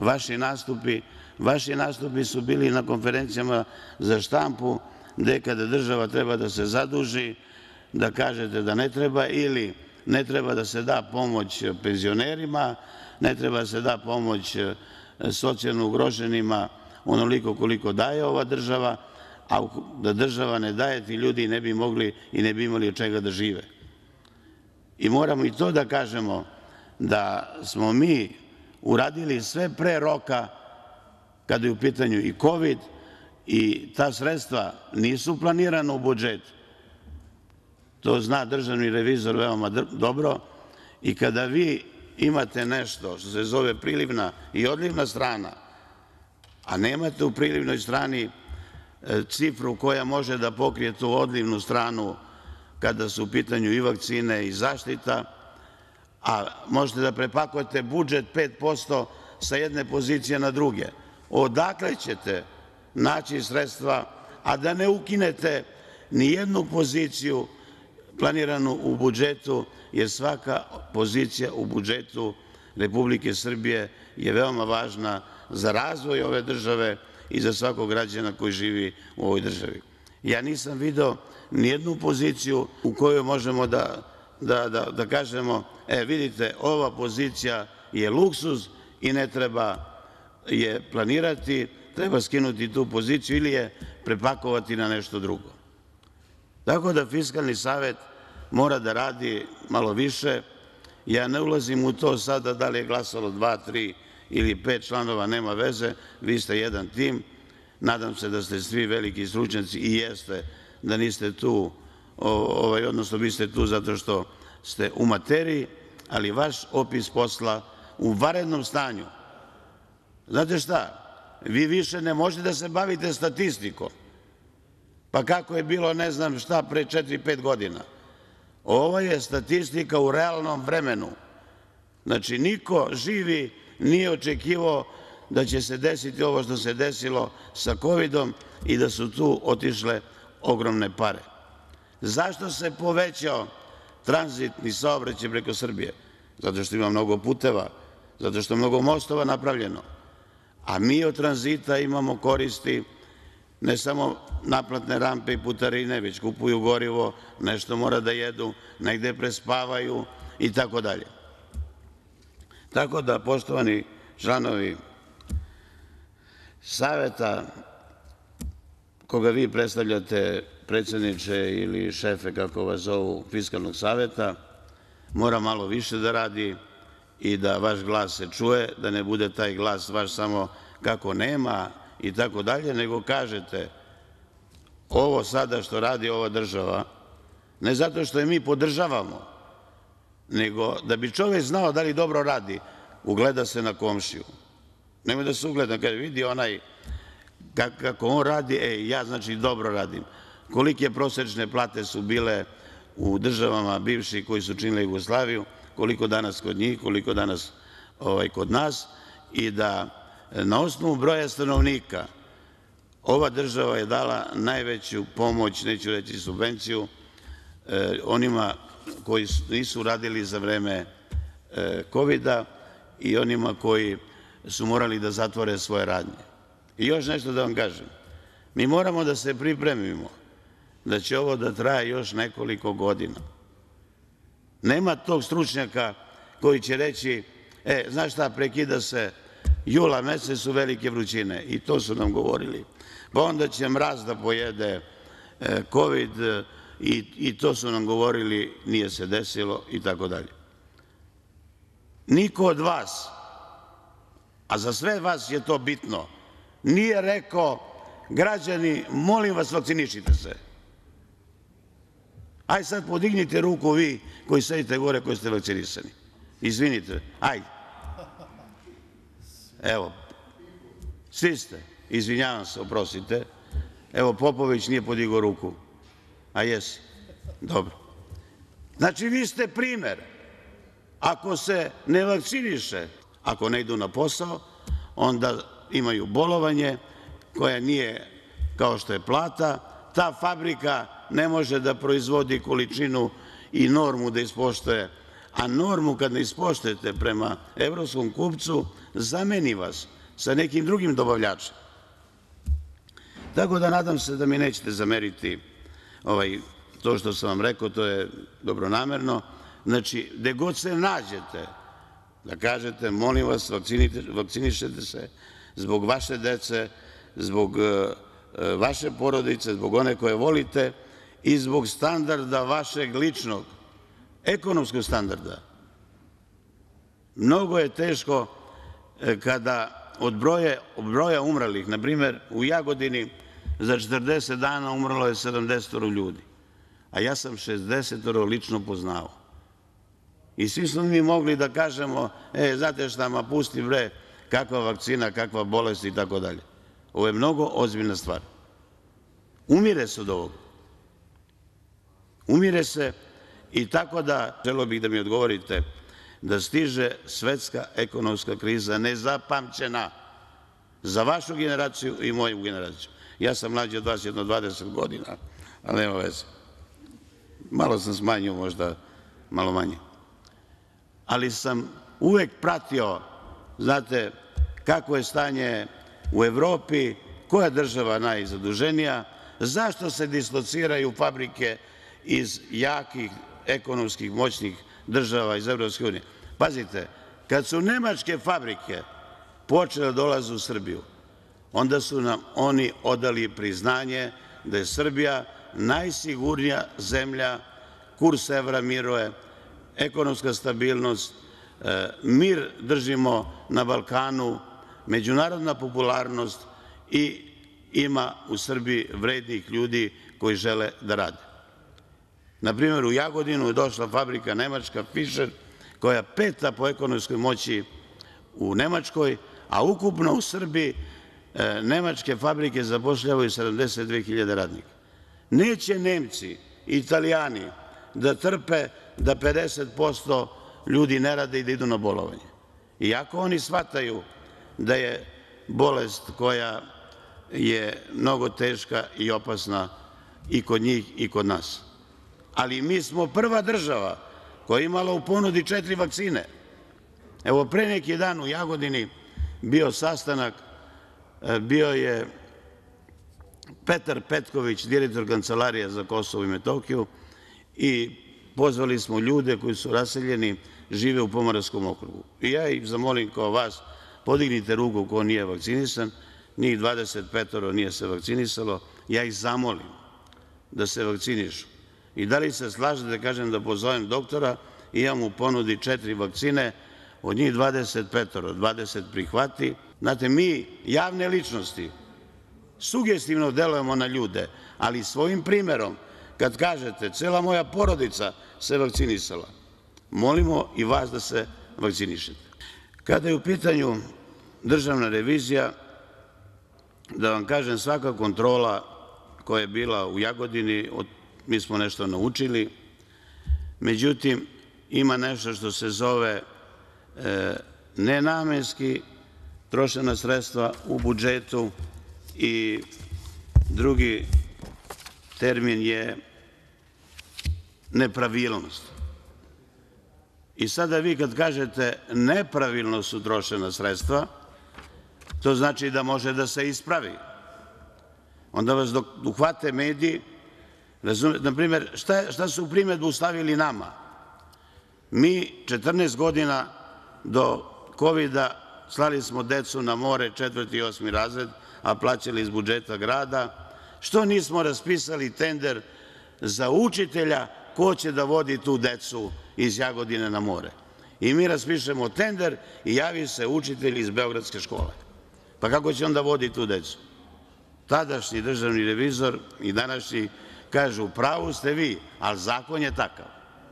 S13: vaši nastupi su bili na konferencijama za štampu gde kada država treba da se zaduži, da kažete da ne treba ili ne treba da se da pomoć penzionerima, ne treba da se da pomoć socijalno ugroženima onoliko koliko daje ova država, a da država ne daje, ti ljudi ne bi mogli i ne bi imali od čega da žive. I moramo i to da kažemo, da smo mi uradili sve pre roka kada je u pitanju i kovid i ta sredstva nisu planirana u budžetu. To zna državni revizor veoma dobro i kada vi imate nešto što se zove prilivna i odlivna strana, a nemate u prilivnoj strani cifru koja može da pokrije tu odlivnu stranu kada su u pitanju i vakcine i zaštita, a možete da prepakujete budžet 5% sa jedne pozicije na druge, odakle ćete naći sredstva, a da ne ukinete ni jednu poziciju planiranu u budžetu, jer svaka pozicija u budžetu Republike Srbije je veoma važna za razvoj ove države i za svakog građana koji živi u ovoj državi. Ja nisam video ni jednu poziciju u kojoj možemo da kažemo, vidite, ova pozicija je luksuz i ne treba je planirati, treba skinuti tu poziciju ili je prepakovati na nešto drugo. Tako da Fiskalni savet mora da radi malo više. Ja ne ulazim u to sada da li je glasalo 2, 3 ili 5 članova, nema veze, vi ste jedan tim. Nadam se da ste svi veliki stručnjaci i jeste, da niste tu, odnosno vi ste tu zato što ste u materiji, ali vaš opis posla u vanrednom stanju. Znate šta, vi više ne možete da se bavite statistikom. Pa kako je bilo, ne znam šta, pre 4-5 godina. Ovo je statistika u realnom vremenu. Znači, niko živi nije očekivao da će se desiti ovo što se desilo sa COVID-om i da su tu otišle ogromne pare. Zašto se povećao tranzitni saobraćaj preko Srbije? Zato što ima mnogo puteva, zato što je mnogo mostova napravljeno. A mi od tranzita imamo koristi ne samo naplatne rampe i putarine, već kupuju gorivo, nešto mora da jedu, negde prespavaju i tako dalje. Tako da, poštovani članovi Saveta, koga vi predstavljate, predsedniče ili šefe, kako vas zovu, Fiskalnog saveta, mora malo više da radi i da vaš glas se čuje, da ne bude taj glas vaš samo kako nema i tako dalje, nego kažete ovo sada što radi ova država, ne zato što je mi podržavamo, nego da bi čovek znao da li dobro radi, ugleda se na komšiju. Nemoj da se ugleda, kada vidi onaj kako on radi, ja znači dobro radim. Kolike prosečne plate su bile u državama bivših koji su činili Jugoslaviju, koliko danas kod njih, koliko danas kod nas, i da na osnovu broja stanovnika ova država je dala najveću pomoć, neću reći subvenciju, onima koji nisu radili za vreme COVID-a i onima koji su morali da zatvore svoje radnje. I još nešto da vam kažem. Mi moramo da se pripremimo da će ovo da traje još nekoliko godina. Nema tog stručnjaka koji će reći, znaš šta, prekida se jula mesec, su velike vrućine, i to su nam govorili. Pa onda će mraz da pojede COVID, i to su nam govorili, nije se desilo i tako dalje. Niko od vas, a za sve vas je to bitno, nije rekao, građani, molim vas, vakcinišite se. Aj sad podignite ruku vi koji sedite gore, koji ste vakcinisani. Izvinite, ajde. Evo, svi ste, izvinjavam se, oprostite. Evo, Popović nije podigao ruku. A jesi? Dobro. Znači, vi ste primer. Ako se ne vakciniše, ako ne idu na posao, onda imaju bolovanje koja nije kao što je plata, ta fabrika ne može da proizvodi količinu i normu da ispoštuje, a normu kad ne ispoštujete prema evropskom kupcu, zameni vas sa nekim drugim dobavljačem. Tako da nadam se da mi nećete zameriti to što sam vam rekao, to je dobronamerno. Znači, gde god se nađete, da kažete, molim vas, vakcinišete se zbog vaše dece, zbog vaše porodice, zbog one koje volite i zbog standarda vašeg ličnog, ekonomskog standarda. Mnogo je teško kada od broja umrlih, na primer u Jagodini za 40 dana umrlo je 70 ljudi, a ja sam 60 lično poznao. I svi smo mi mogli da kažemo, znate šta, ma pusti bre, kakva vakcina, kakva bolest i tako dalje. Ovo je mnogo ozbiljna stvar. Umire se od ovoga. Umire se, i tako da, želeo bih da mi odgovorite, da stiže svetska ekonomska kriza nezapamćena za vašu generaciju i moju generaciju. Ja sam mlađi od vas jedno 20 godina, ali nema veze. Malo sam smanjio, možda malo manje. Ali sam uvek pratio, znate, kako je stanje u Evropi, koja država najzaduženija, zašto se dislociraju fabrike iz jakih, ekonomskih, moćnih država iz Evropske unije. Pazite, kad su nemačke fabrike počele da dolaze u Srbiju, onda su nam oni odali priznanje da je Srbija najsigurnija zemlja, kurs evra miruje, ekonomska stabilnost, mir držimo na Balkanu, međunarodna popularnost i ima u Srbiji vrednih ljudi koji žele da rade. Naprimjer, u Jagodinu je došla fabrika nemačka Fischer, koja je 5. po ekonomskoj moći u Nemačkoj, a ukupno u Srbiji nemačke fabrike zapošljavaju 72.000 radnika. Neće Nemci, Italijani da trpe da 50% ljudi ne rade i da idu na bolovanje. Iako oni shvataju da je bolest koja je mnogo teška i opasna i kod njih i kod nas. Ali mi smo prva država koja je imala u ponudi 4 vakcine. Evo, pre neki dan u Jagodini bio sastanak, bio je Petar Petković, direktor Kancelarije za Kosovo i Metohiju, i pozvali smo ljude koji su raseljeni, žive u Pomoravskom okrugu. I ja ih zamolim kao vas, podignite ruku ko nije vakcinisan, njih 25 nije se vakcinisalo, ja ih zamolim da se vakcinišu. I da li se slažete da kažem da pozovem doktora, imam u ponudi 4 vakcine, od njih 25, 20 prihvati. Znate, mi, javne ličnosti, sugestivno delujemo na ljude, ali svojim primerom, kad kažete cela moja porodica se vakcinisala, molimo i vas da se vakcinišete. Kada je u pitanju državna revizija, da vam kažem, svaka kontrola koja je bila u Jagodini, mi smo nešto naučili, međutim, ima nešto što se zove nenamenski trošena sredstva u budžetu i drugi termin je nepravilnost. I sada vi kad kažete nepravilno su trošena sredstva, to znači da može da se ispravi. Onda vas dok uhvate mediji, naprimjer, šta su u primedbu stavili nama? Mi 14 godina do kovida slali smo decu na more, 4. i 8. razred, a plaćali iz budžeta grada. Što nismo raspisali tender za učitelja ko će da vodi tu decu iz Jagodine na more? I mi raspišemo tender i javi se učitelj iz Beogradske škole. Pa kako će on da vodi tu decu? Tadašnji državni revizor i današnji kažu, u pravu ste vi, ali zakon je takav.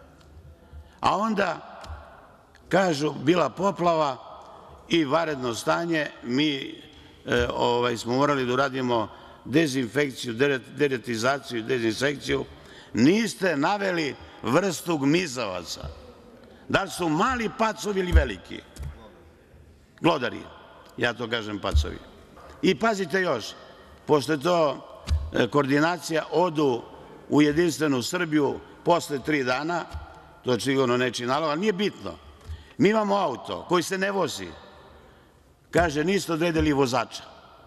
S13: A onda kažu, bila poplava i vanredno stanje, mi smo morali da uradimo dezinfekciju, deratizaciju i dezinsekciju. Niste naveli vrstu gmizavaca. Da li su mali pacovi ili veliki? Glodari, ja to kažem pacovi. I pazite još, pošto je to koordinacija, odu u Jedinstvenu Srbiju posle 3 dana, to je sigurno nečiji nalog, ali nije bitno. Mi imamo auto koji se ne vozi. Kaže, niste odredili vozača.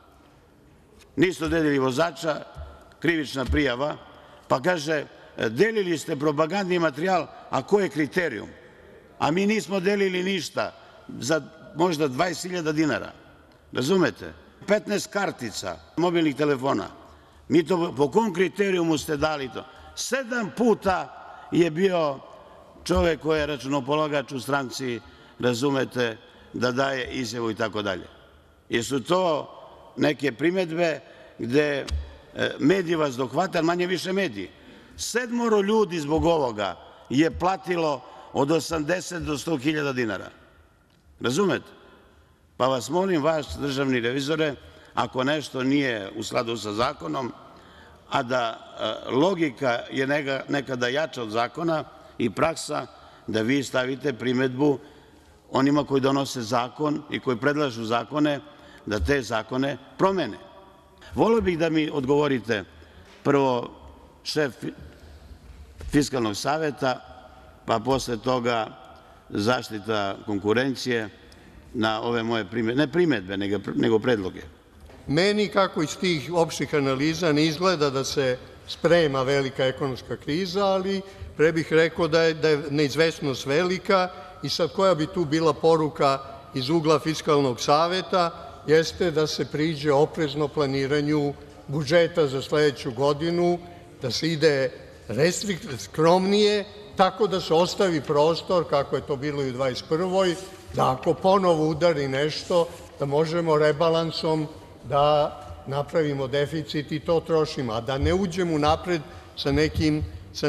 S13: Niste odredili vozača, krivična prijava, pa kaže, delili ste propagandni materijal, a ko je kriterijum? A mi nismo delili ništa za možda 20.000 dinara. Razumete? 15 kartica mobilnih telefona. Mi to, po kom kriterijumu ste dali to? 7 puta je bio čovek koji je računopolagač u stranci, razumete, da daje izjavu i tako dalje. Jesu to neke primedbe gde mediji vas dohvata, manje više mediji. 7 ljudi zbog ovoga je platilo od 80 do 100.000 dinara. Razumete? Pa vas molim, vas, državni revizore, ako nešto nije u skladu sa zakonom, a da logika je nekada jača od zakona i praksa, da vi stavite primedbu onima koji donose zakon i koji predlažu zakone, da te zakone promene. Voleo bih da mi odgovorite, prvo, šef Fiskalnog saveta, pa posle toga zaštita konkurencije, na ove moje primedbe, ne primedbe, nego predloge.
S15: Meni, kako iz tih opštih analiza, ne izgleda da se sprema velika ekonomska kriza, ali pre bih rekao da je neizvesnost velika i sad koja bi tu bila poruka iz ugla Fiskalnog saveta, jeste da se priđe oprezno planiranju budžeta za sledeću godinu, da se ide skromnije, tako da se ostavi prostor, kako je to bilo i u 21. da ako ponovo udari nešto, da možemo rebalansom da napravimo deficit i to trošimo, a da ne uđemo napred sa nekim sa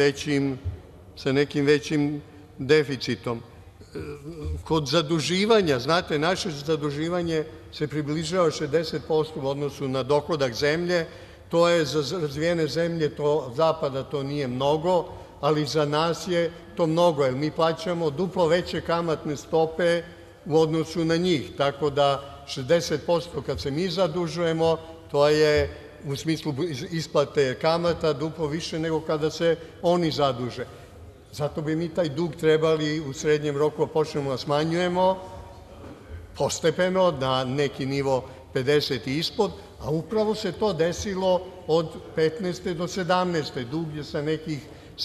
S15: nekim većim deficitom. Kod zaduživanja, znate, naše zaduživanje se približava 60% u odnosu na dohodak zemlje. To je za razvijene zemlje zapada to nije mnogo, ali za nas je to mnogo, jer mi plaćamo duplo veće kamatne stope u odnosu na njih. Tako da 60% kad se mi zadužujemo, to je u smislu isplate kamata duplo više nego kada se oni zaduže. Zato bi mi taj dug trebali u srednjem roku počnemo da smanjujemo postepeno na neki nivo 50 i ispod, a upravo se to desilo od 15. do 17. Dug je sa nekih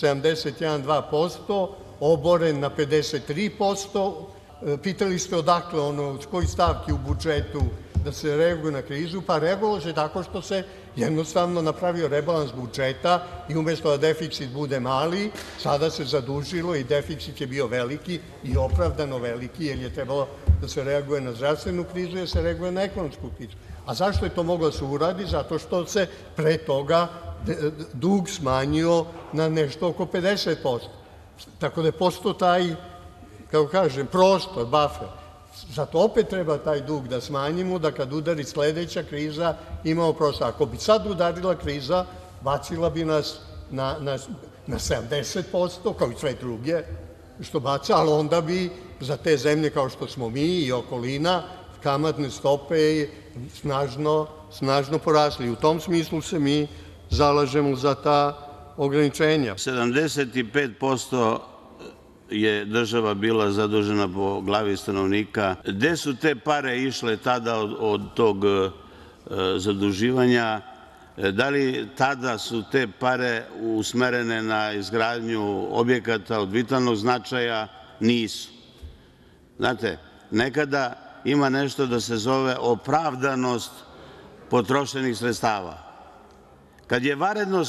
S15: 71-2% oboren na 53%. Pitali ste odakle, s koji stavki u budžetu da se reaguje na krizu, pa reagovalo se tako što se jednostavno napravio rebalans budžeta i umesto da deficit bude mali, sada se zadužilo i deficit je bio veliki i opravdano veliki, jer je trebalo da se reaguje na zdravstvenu krizu i da se reaguje na ekonomsku krizu. A zašto je to moglo da se uradi? Zato što se pre toga dug smanjio na nešto oko 50%. Tako da je postao taj, kako kažem, prostor, buffer. Zato opet treba taj dug da smanjimo, da kad udari sledeća kriza imamo prostor. Ako bi sad udarila kriza, bacila bi nas na 70%, kao i sve druge što baca, ali onda bi za te zemlje kao što smo mi i okolina, kamatne stope snažno porasli. U tom smislu se mi zalažemo za ta ograničenja.
S13: 75% je država bila zadužena po glavi stanovnika. Gde su te pare išle tada od tog zaduživanja? Da li tada su te pare usmerene na izgradnju objekata od vitalnog značaja? Nisu. Znate, nekada ima nešto da se zove opravdanost potrošenih sredstava. Kad je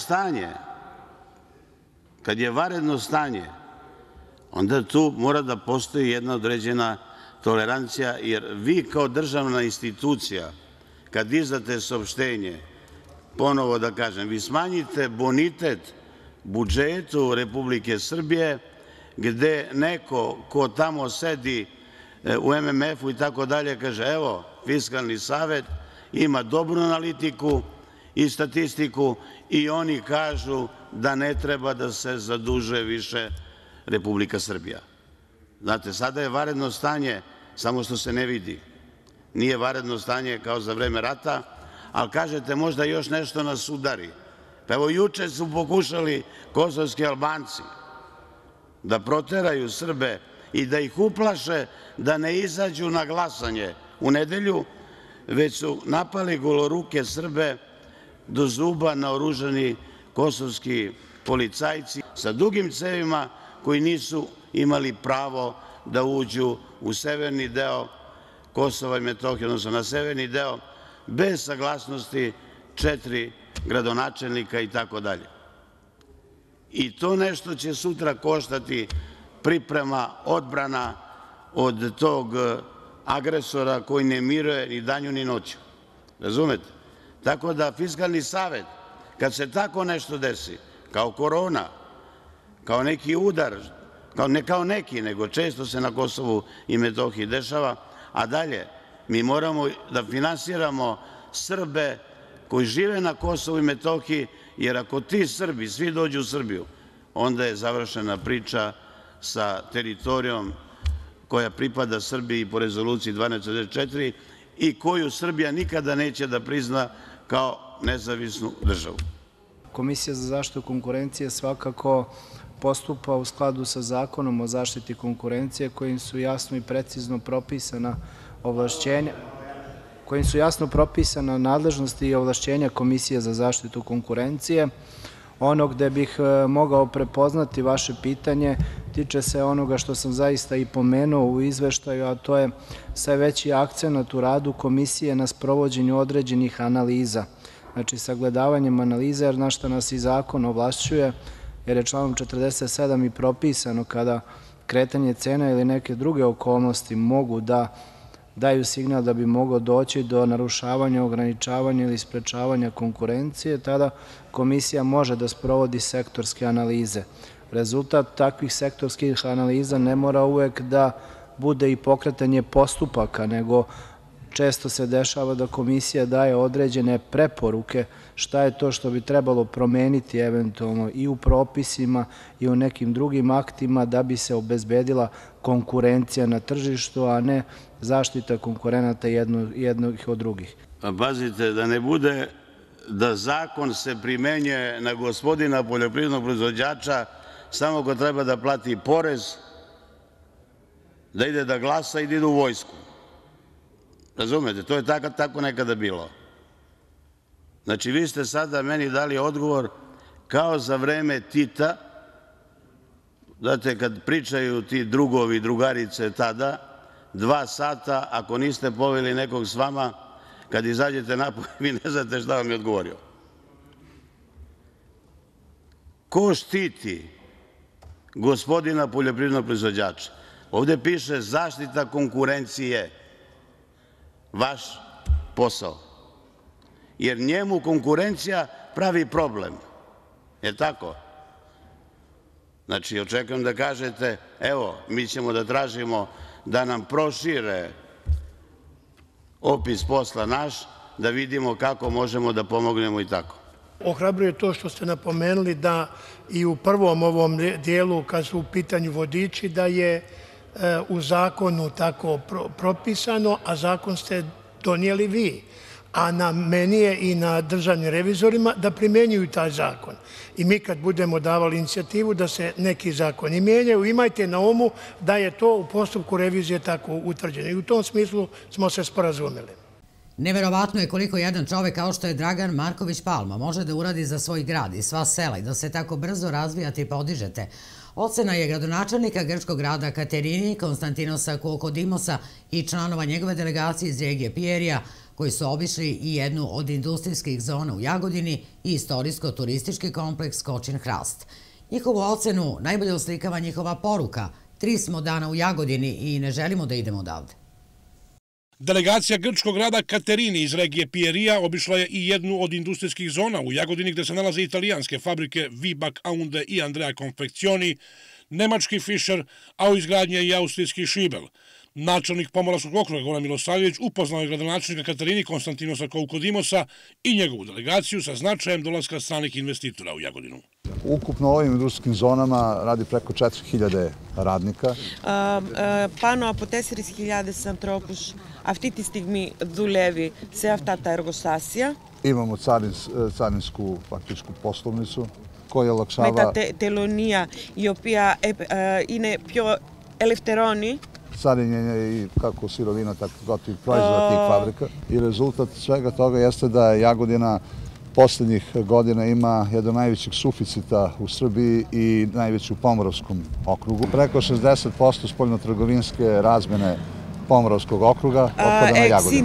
S13: vanredno stanje, onda tu mora da postoji jedna određena tolerancija, jer vi kao državna institucija, kad izdate saopštenje, ponovo da kažem, vi smanjite bonitet budžetu Republike Srbije, gde neko ko tamo sedi u MMF-u i tako dalje, kaže, evo, Fiskalni savet ima dobru analitiku i statistiku i oni kažu da ne treba da se zadužuje više Republika Srbija. Znate, sada je vanredno stanje, samo što se ne vidi. Nije vanredno stanje kao za vreme rata, ali kažete možda još nešto nas udari. Pa evo, juče su pokušali kosovski Albanci da proteraju Srbe i da ih uplaše da ne izađu na glasanje u nedelju, već su napali goloruke Srbe do zuba naoružani kosovski policajci sa dugim cevima koji nisu imali pravo da uđu u severni deo Kosova i Metohije, odnosno na severni deo, bez saglasnosti 4 gradonačelnika i tako dalje. I to nešto će sutra koštati priprema, odbrana od tog agresora koji ne miruje ni danju ni noću. Razumete? Tako da Fiskalni savet, kad se tako nešto desi, kao korona, kao neki udar, ne kao neki, nego često se na Kosovu i Metohiji dešava, a dalje mi moramo da finansiramo Srbe koji žive na Kosovu i Metohiji, jer ako ti Srbi svi dođu u Srbiju, onda je završena priča sa teritorijom koja pripada Srbiji po rezoluciji 1244 i koju Srbija nikada neće da prizna kao nezavisnu državu.
S16: Komisija za zaštitu konkurencije svakako postupa u skladu sa Zakonom o zaštiti konkurencije, kojim su jasno i precizno propisana ovlašćenja, kojim su jasno propisana nadležnosti i ovlašćenja Komisije za zaštitu konkurencije. Ono gde bih mogao prepoznati vaše pitanje tiče se onoga što sam zaista i pomenuo u izveštaju, a to je sve veći akcenat u radu Komisije na sprovođenju određenih analiza. Znači, sagledavanjem analiza, jer na šta nas i zakon ovlašćuje, jer je članom 47 i propisano kada kretanje cena ili neke druge okolnosti mogu da daju signal da bi moglo doći do narušavanja, ograničavanja ili sprečavanja konkurencije, tada komisija može da sprovodi sektorske analize. Rezultat takvih sektorskih analiza ne mora uvek da bude i pokretanje postupaka, nego često se dešava da komisija daje određene preporuke šta je to što bi trebalo promeniti eventualno i u propisima i u nekim drugim aktima da bi se obezbedila konkurencija na tržištu, a ne zaštita konkurenata jednih od drugih.
S13: Pazite, da ne bude da zakon se primenjuje na gospodina poljoprivrednog proizvođača samo ko treba da plati porez, da ide da glasa i da ide u vojsku. Razumete, to je tako nekada bilo. Znači, vi ste sada meni dali odgovor kao za vreme Tita, znate, kad pričaju ti drugovi, drugarice tada, 2 sata, ako niste poveli nekog s vama, kad izađete napolje, vi ne znate šta vam je odgovorio. Ko štiti gospodina poljoprivrednog proizvođača? Ovde piše zaštita konkurencije. Vaš posao. Jer njemu konkurencija pravi problem. Je tako? Znači, očekujem da kažete, evo, mi ćemo da tražimo da nam prošire opis posla naš, da vidimo kako možemo da pomognemo i tako.
S17: Ohrabruje to što ste napomenuli da i u prvom ovom dijelu, kad su u pitanju vodiči, da je u zakonu tako propisano, a zakon ste donijeli vi. A na meni je i na državnim revizorima da primenjuju taj zakon. I mi kad budemo davali inicijativu da se neki zakoni mijenjaju, imajte na umu da je to u postupku revizije tako utvrđeno. I u tom smislu smo se sporazumeli.
S1: Neverovatno je koliko jedan čovek kao što je Dragan Marković Palma može da uradi za svoj grad i sva sela i da se tako brzo razvijate i podižete. Ocena je gradonačelnika grčkog grada Katerini, Konstantinosa Kokodimosa i članova njegove delegacije iz regije Pijerija, koji su obišli i jednu od industrijskih zona u Jagodini i istorijsko-turistički kompleks Kočin Hrast. Njihovu ocenu najbolje oslikava njihova poruka: 3 smo dana u Jagodini i ne želimo da idemo odavde.
S18: Delegacija grčkog grada Katerini iz regije Pijerija obišla je i jednu od industrijskih zona u Jagodini gde se nalaze italijanske fabrike Vibak, Aunde i Andrea Confeccioni, nemački Fischer, a u izgradnji je i austrijski Šibel. Načelnik Pomoravskog okruga Goran Milosavljević upoznao je gradonačelnika Katerini Konstantinosa Kokodimosa i njegovu delegaciju sa značajem dolaska stranih investitora u Jagodinu.
S19: Ukupno u ovim industrijskim zonama radi preko 4000 radnika.
S20: Πάνω από 4.000 ανθρώπους αυτή τη στιγμή δουλεύει σε αυτά τα εργοστάσια.
S19: Imamo carinsku faktičku poslovnicu koja olakšava...
S20: Με τα τελωνία, η οποία είναι πιο ελευθερώνει.
S19: Carinjenje i kako sirovina, tako gotovih proizvoda tih fabrika. I rezultat svega toga jeste da Jagodina poslednjih godina ima jedan najvećeg suficita u Srbiji i najveći u Pomoravskom okrugu. Preko 60% spoljnotrgovinske razmene Pomoravskog okruga otpada na Jagodinu.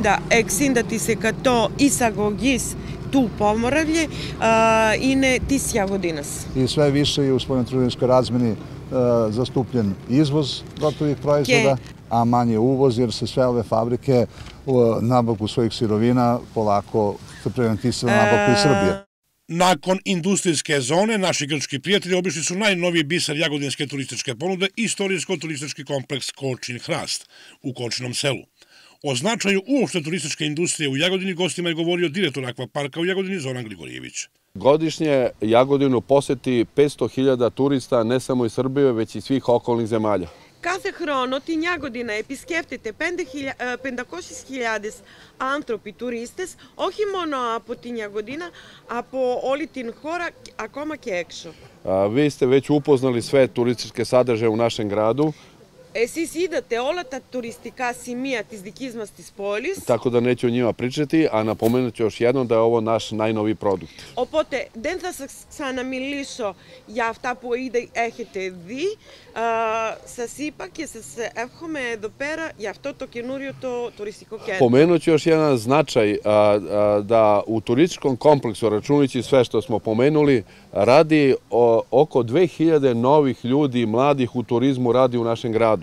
S20: 60% εισαγωγής του Pomoravlje είναι της Jagodinas.
S19: I sve više je u spoljnotrgovinskoj razmeni zastupljen izvoz gotovih proizvoda, a manje uvoz, jer se sve ove fabrike nabavku svojih sirovina polako se preventisaju na nabavku iz Srbije.
S18: Nakon industrijske zone, naši grčki prijatelji obišli su najnoviji biser jagodinske turističke ponude, istorijsko-turistički kompleks Kočin Hrast u Kočinom selu. O značaju uopšte turističke industrije u Jagodini gostima je govorio direktor akvaparka u Jagodini Zoran Grigorjević.
S21: Godišnje Jagodinu poseti 500.000 turista ne samo iz Srbije, već i svih okolnih zemalja.
S20: Κάθε χρόνο την Ιάγοντινα επισκέφτεται 500.000 άνθρωποι τουρίστες, όχι μόνο από την Ιάγοντινα, από όλη την χώρα, ακόμα και έξω.
S21: Vi ste već upoznali sve turističke sadržaje u našem gradu.
S20: Εσείς είδατε όλα τα τουριστικά σημεία της δικής μας της πόλης.
S21: Tako da neću o njima pričati, a napomenut ću još jednom da je ovo naš najnoviji produkt.
S20: Οπότε δεν θα σας ξαναμιλήσω για αυτά που ήδη έχετε δει. Σας είπα και σας εύχομαι εδώ πέρα για αυτό το καινούριο το τουριστικό κέντρο.
S21: Pomenut ću još jedan značaj da u turističkom kompleksu, računajući sve što smo pomenuli, radi oko 2000 novih ljudi, mladih u turizmu radi u našem gradu.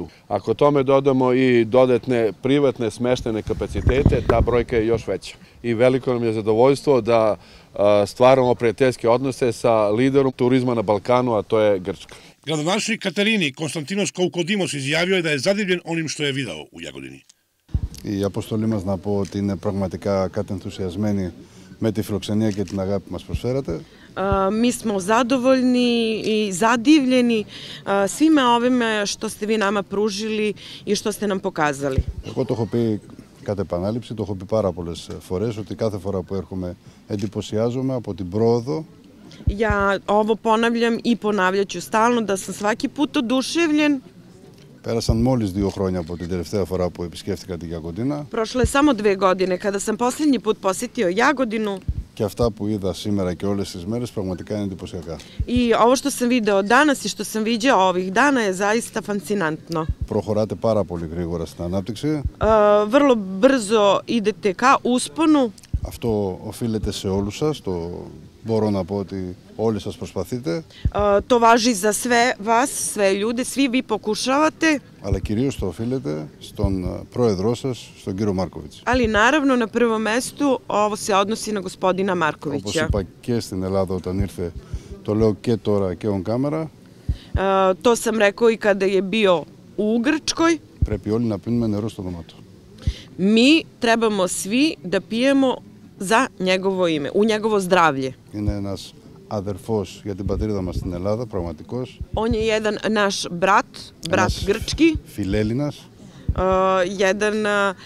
S21: Beogradu. Ako tome dodamo i dodatne privatne smeštene kapacitete, ta brojka je još veća. I veliko nam je zadovoljstvo da stvaramo prijateljske odnose sa liderom turizma na Balkanu, a to je Grčka.
S18: Gradonačelnik Katerini Konstantinos Koukodimos izjavio je da je zadivljen onim što je video u Jagodini.
S19: Η αποστολή μας να πω ότι είναι πραγματικά κάτι ενθουσιασμένη με τη φιλοξενία και την αγάπη που μας προσφέρατε.
S20: Mi smo zadovoljni i zadivljeni svime ovime što ste vi nama pružili i što ste nam pokazali.
S19: Εγώ το έχω πει κατ' επανάληψη, το έχω πει πάρα πολλές φορές, ότι κάθε φορά που έρχομαι εντυπωσιάζομαι από την πρόοδο.
S20: Ja ovo ponavljam i ponavljaću stalno da sam svaki put oduševljen.
S19: Πέρασαν μόλις 2 χρόνια από την τελευταία φορά που επισκέφθηκα την Γιαγοντίνα.
S20: Prošlo je samo 2 godine kada sam posljednji put posjetio Jagodinu.
S19: Και αυτά που είδα σήμερα και όλες τις μέρες πραγματικά είναι εντυπωσιακά.
S20: I ovo što sam video danas i što sam viđao ovih dana je zaista fascinantno.
S19: Προχωράτε πάρα πολύ γρήγορα στην ανάπτυξη.
S20: Vrlo brzo idete ka usponu.
S19: Αυτό οφείλεται σε όλους σας. Μπορώ να πω ότι όλοι σας προσπαθείτε.
S20: To važi za sve vas, sve ljude, svi vi pokušavate.
S19: Αλλά κυρίως το οφείλετε στον πρόεδρό σας, στον κύριο Μάρκοβιτς.
S20: Ali naravno na prvom mestu ovo se odnosi na gospodina Markovića.
S19: Όπως είπα και στην Ελλάδα όταν ήρθε, το λέω και τώρα και on camera.
S20: To sam rekao i kada je bio u Grčkoj.
S19: Πρέπει όλοι να πίνουμε νερό στο δωμάτιο.
S20: Mi trebamo svi da pijemo za njegovo ime, u njegovo zdravlje.
S19: Είναι ένας αδερφός για την πατρίδα μας στην Ελλάδα, πραγματικός.
S20: On je jedan naš brat grčki.
S19: Φιλέλληνας.
S20: Jedan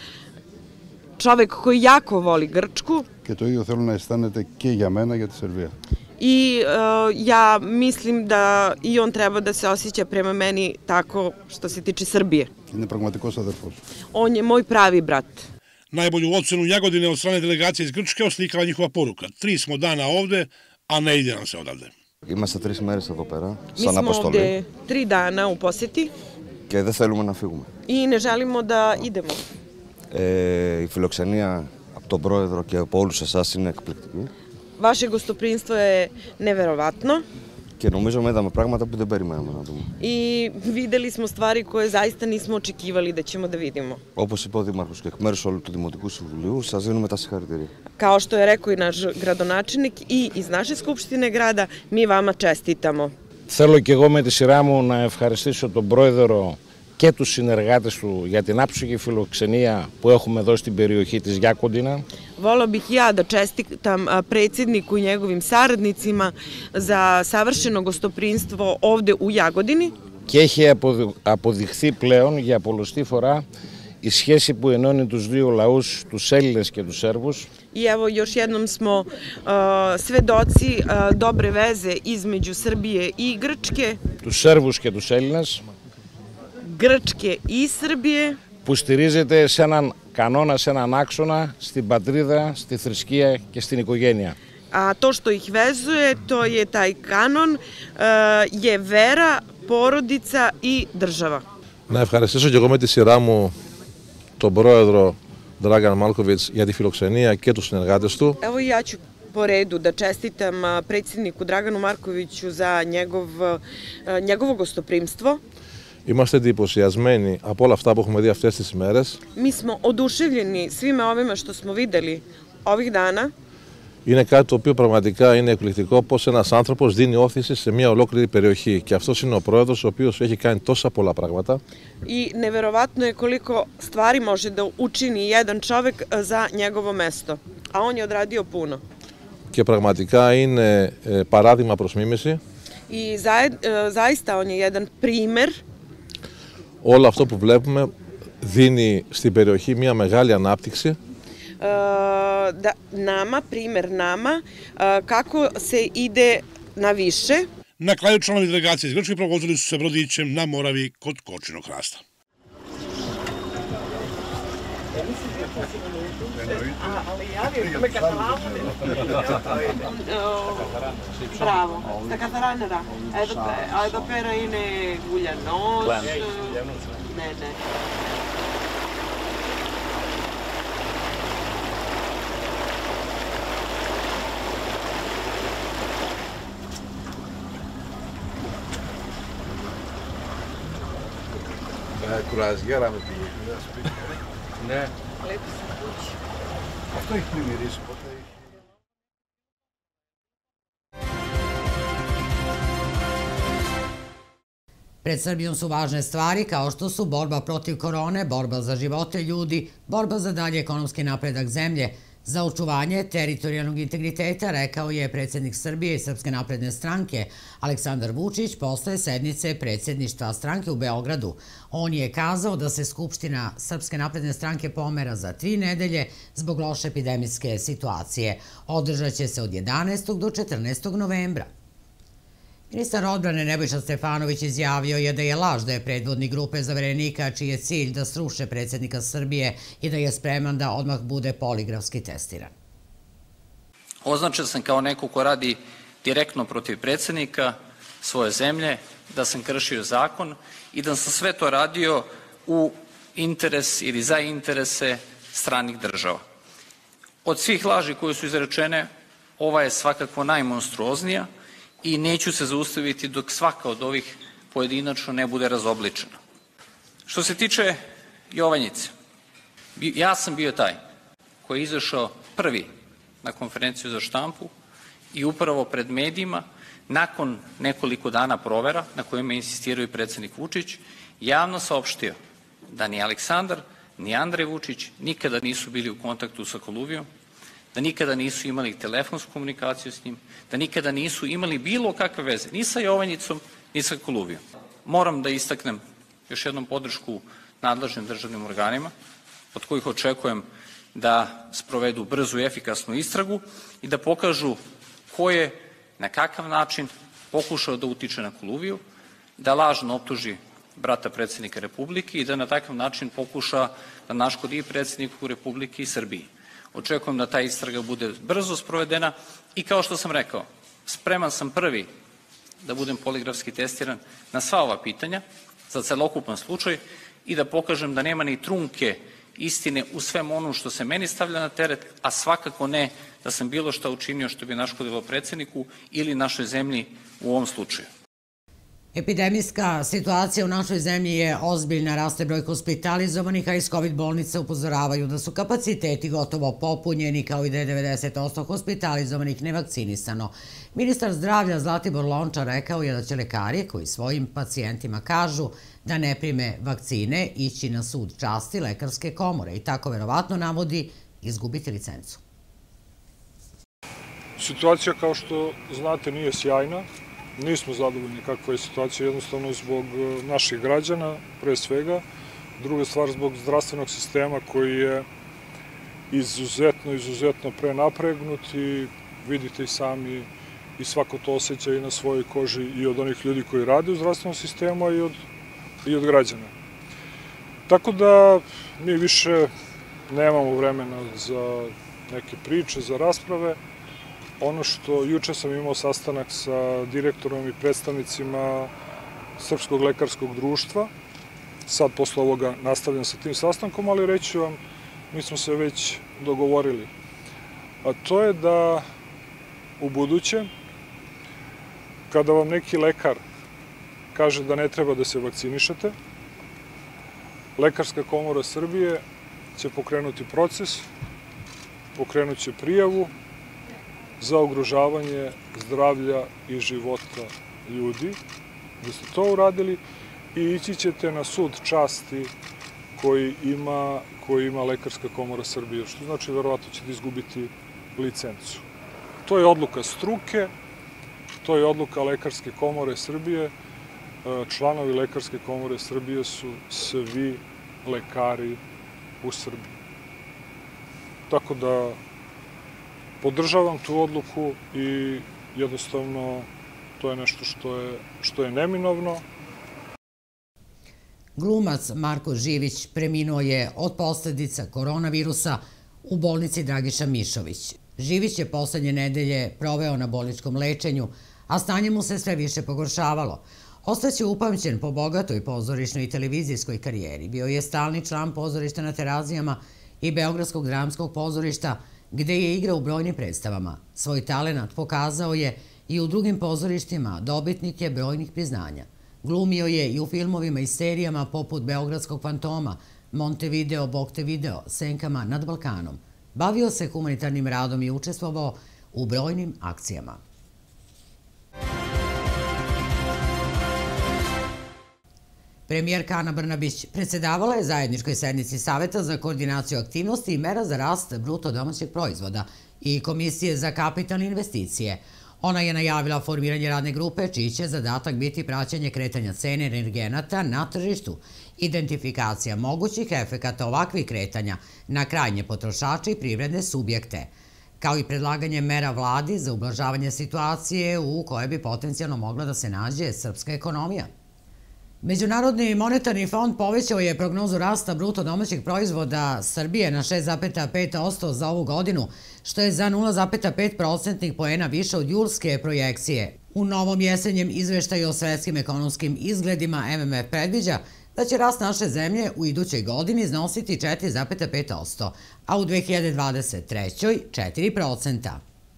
S20: čovek koji jako voli Grčku.
S19: Και το ίδιο θέλω να αισθάνεται και για μένα για τη Σερβία.
S20: I ja mislim da i on treba da se osjeća prema meni tako što se tiče Srbije.
S19: Είναι πραγματικός αδερφός.
S20: On je moj pravi brat.
S18: Najbolju ocenu Jagodine od strane delegacije iz Grčke oslikava njihova poruka. 3 smo dana ovde, a ne ide nam se odavde.
S3: Είμαστε 3 μέρες εδώ πέρα,
S20: Mi
S3: σαν
S20: smo
S3: αποστολή.
S20: ovde 3 dana u posjeti
S3: Και δεν θέλουμε να φύγουμε.
S20: i ne želimo da idemo.
S3: Η φιλοξενία από τον πρόεδρο και από όλους εσάς είναι εκπληκτική.
S20: Vaše gostoprinstvo je neverovatno.
S3: Και νομίζω είδαμε πράγματα που δεν περιμέναμε να δούμε.
S20: I videli smo stvari koje zaista nismo očekivali da ćemo da vidimo.
S3: Όπως είπε ο Δήμαρχος και εκ μέρους όλου του Δημοτικού Συμβουλίου, σας δίνουμε τα συγχαρητήρια.
S20: Kao što je rekao i naš gradonačelnik i iz naše skupštine grada, mi vama čestitamo.
S22: Θέλω και εγώ με τη σειρά μου να ευχαριστήσω τον πρόεδρο και τους συνεργάτες του για την άψογη φιλοξενία που έχουμε εδώ στην περιοχή της Γιάκοντινα.
S20: Volao bih ja da čestitam predsjedniku i njegovim saradnicima za savršeno gostoprinstvo ovde u Jagodini.
S22: Και έχει αποδειχθεί πλέον για πολλωστή φορά η σχέση που ενώνει τους δύο λαούς, τους Έλληνες και τους Σέρβους.
S20: I evo još jednom smo svedoci dobre veze između Srbije i Grčke.
S22: Τους Σέρβους και τους Έλληνες.
S20: Grčke i Srbije.
S22: Που στηρίζεται σε έναν κανόνα, σε έναν άξονα, στην πατρίδα, στη θρησκεία και στην οικογένεια.
S20: A to što ih vezuje, to je taj kanon, je vera, porodica i država.
S23: Να ευχαριστήσω και εγώ με τη σειρά μου τον πρόεδρο Dragan Marković για τη φιλοξενία και τους συνεργάτες του.
S20: Evo ja ću po redu da čestitam predsjedniku Draganu Markoviću za njegovo gostoprimstvo.
S23: Είμαστε εντυπωσιασμένοι από όλα αυτά που έχουμε δει αυτές τις ημέρες.
S20: Mi smo oduševljeni svime ovime što smo videli ovih dana.
S23: Είναι κάτι το οποίο πραγματικά είναι εκπληκτικό πως ένας άνθρωπος δίνει όθηση σε μια ολόκληρη περιοχή. Και αυτός είναι ο πρόεδρος ο οποίος έχει κάνει τόσα πολλά πράγματα.
S20: I neverovatno je koliko stvari može da učini jedan čovek za njegovo mesto. A on je odradio puno.
S23: Και πραγματικά είναι παράδειγμα προς μίμηση.
S20: I zaista on je jedan primer.
S23: Όλο αυτό που βλέπουμε δίνει στην περιοχή μια μεγάλη ανάπτυξη.
S20: Nama, primer nama, kako se ide na više.
S18: Na kraju članovi delegacije iz Grčke provozili su se brodićem na Moravi kod Kočinog hrasta.
S20: Bravo, sta Kataranera. Εδώ πέρα είναι γουλιανός. Ναι, ναι.
S23: Ako razgaramo ti ne.
S20: Lepo sam kući.
S23: A što ih primiriš?
S1: Pred Srbijom su važne stvari kao što su borba protiv korone, borba za živote ljudi, borba za dalji ekonomski napredak zemlje, za očuvanje teritorijalnog integriteta, rekao je predsjednik Srbije i Srpske napredne stranke Aleksandar Vučić posle sednice predsjedništva stranke u Beogradu. On je kazao da se Skupština Srpske napredne stranke pomera za 3 nedelje zbog loše epidemijske situacije. Održat će se od 11. do 14. novembra. Ministar odbrane Nebojša Stefanović izjavio je da je laž da je predvodnik grupe zaverenika čiji je cilj da sruše predsjednika Srbije i da je spreman da odmah bude poligrafski testiran.
S2: Označen sam kao neko ko radi direktno protiv predsjednika svoje zemlje, da sam kršio zakon i da sam sve to radio u interes ili za interese stranih država. Od svih laži koje su izrečene, ova je svakako najmonstruoznija i neću se zaustaviti dok svaka od ovih pojedinačno ne bude razobličena. Što se tiče Jovanjice, ja sam bio taj koji je izašao prvi na konferenciju za štampu i upravo pred medijima, nakon nekoliko dana provera na kojima je insistirao i predsjednik Vučić, javno saopštio da ni Aleksandar ni Andrej Vučić nikada nisu bili u kontaktu sa Koluvijom, da nikada nisu imali telefonsku komunikaciju s njim, da nikada nisu imali bilo kakve veze, ni sa Jovanjicom, ni sa Koluvijom. Moram da istaknem još jednom podršku nadležnim državnim organima, od kojih očekujem da sprovedu brzu i efikasnu istragu i da pokažu ko je, na kakav način pokušao da utiče na Koluviju, da lažno optuži brata predsjednika Republike i da na takav način pokuša da naškodi i predsjedniku Republike i Srbiji. Očekujem da ta istraga bude brzo sprovedena i kao što sam rekao, spreman sam prvi da budem poligrafski testiran na sva ova pitanja za celokupan slučaj i da pokažem da nema ni trunke istine u svem onom što se meni stavlja na teret, a svakako ne da sam bilo šta učinio što bi naškodilo predsjedniku ili našoj zemlji u ovom slučaju.
S1: Epidemijska situacija u našoj zemlji je ozbiljna, raste broj hospitalizovanih, a iz COVID bolnice upozoravaju da su kapaciteti gotovo popunjeni, kao i da je 90% hospitalizovanih nevakcinisano. Ministar zdravlja Zlatibor Lončar rekao je da će lekari koji svojim pacijentima kažu da ne prime vakcine ići na sud časti Lekarske komore i tako verovatno navodi izgubiti licencu.
S4: Situacija, kao što znate, nije sjajna. Nismo zadovoljni kakva je situacija, jednostavno zbog naših građana, pre svega. Druga stvar, zbog zdravstvenog sistema koji je izuzetno prenapregnut i vidite i sami i svako to osjeća i na svojoj koži i od onih ljudi koji rade u zdravstvenom sistemu i od građana. Tako da mi više nemamo vremena za neke priče, za rasprave. Ono što juče sam imao sastanak sa direktorom i predstavnicima Srpskog lekarskog društva, sad posle ovoga nastavljam sa tim sastankom, ali reći vam, mi smo se već dogovorili. A to je da u buduće, kada vam neki lekar kaže da ne treba da se vakcinišete, Lekarska komora Srbije će pokrenuti proces, pokrenut će prijavu za ugrožavanje zdravlja i života ljudi, da ste to uradili i ići ćete na sud časti koji ima Lekarska komora Srbije, što znači verovatno ćete izgubiti licencu. To je odluka struke, to je odluka Lekarske komore Srbije. Članovi Lekarske komore Srbije su svi lekari u Srbiji. Tako da podržavam tu odluku i jednostavno to je nešto što je neminovno.
S1: Glumac Marko Živić preminuo je od posljedica koronavirusa u bolnici Dragiša Mišović. Živić je poslednje nedelje proveo na bolničkom lečenju, a stanje mu se sve više pogoršavalo. Ostaće upamćen po bogatoj pozorišnoj i televizijskoj karijeri. Bio je stalni član pozorišta na Terazijama i Beogradskog dramskog pozorišta, gde je igrao u brojnim predstavama. Svoj talenat pokazao je i u drugim pozorištima, dobitnik je brojnih priznanja. Glumio je i u filmovima i serijama poput Beogradskog fantoma, Montevideo, Boktevideo, Senkama nad Balkanom. Bavio se humanitarnim radom i učestvovao u brojnim akcijama. Premijerka Ana Brnabić predsedavala je zajedničkoj sednici Saveta za koordinaciju aktivnosti i mera za rast bruto domaćeg proizvoda i Komisije za kapitalne investicije. Ona je najavila formiranje radne grupe čiji će zadatak biti praćenje kretanja cene energenata na tržištu, identifikacija mogućih efekata ovakvih kretanja na krajnje potrošače i privredne subjekte, kao i predlaganje mera vladi za ublažavanje situacije u kojoj bi potencijalno mogla da se nađe srpska ekonomija. Međunarodni monetarni fond povećao je prognozu rasta bruto domaćeg proizvoda Srbije na 6,5% za ovu godinu, što je za 0,5% poena više od julske projekcije. U novom jesenjem izveštaju o svetskim ekonomskim izgledima MMF predviđa da će rast naše zemlje u idućoj godini iznositi 4,5%, a u 2023. 4%.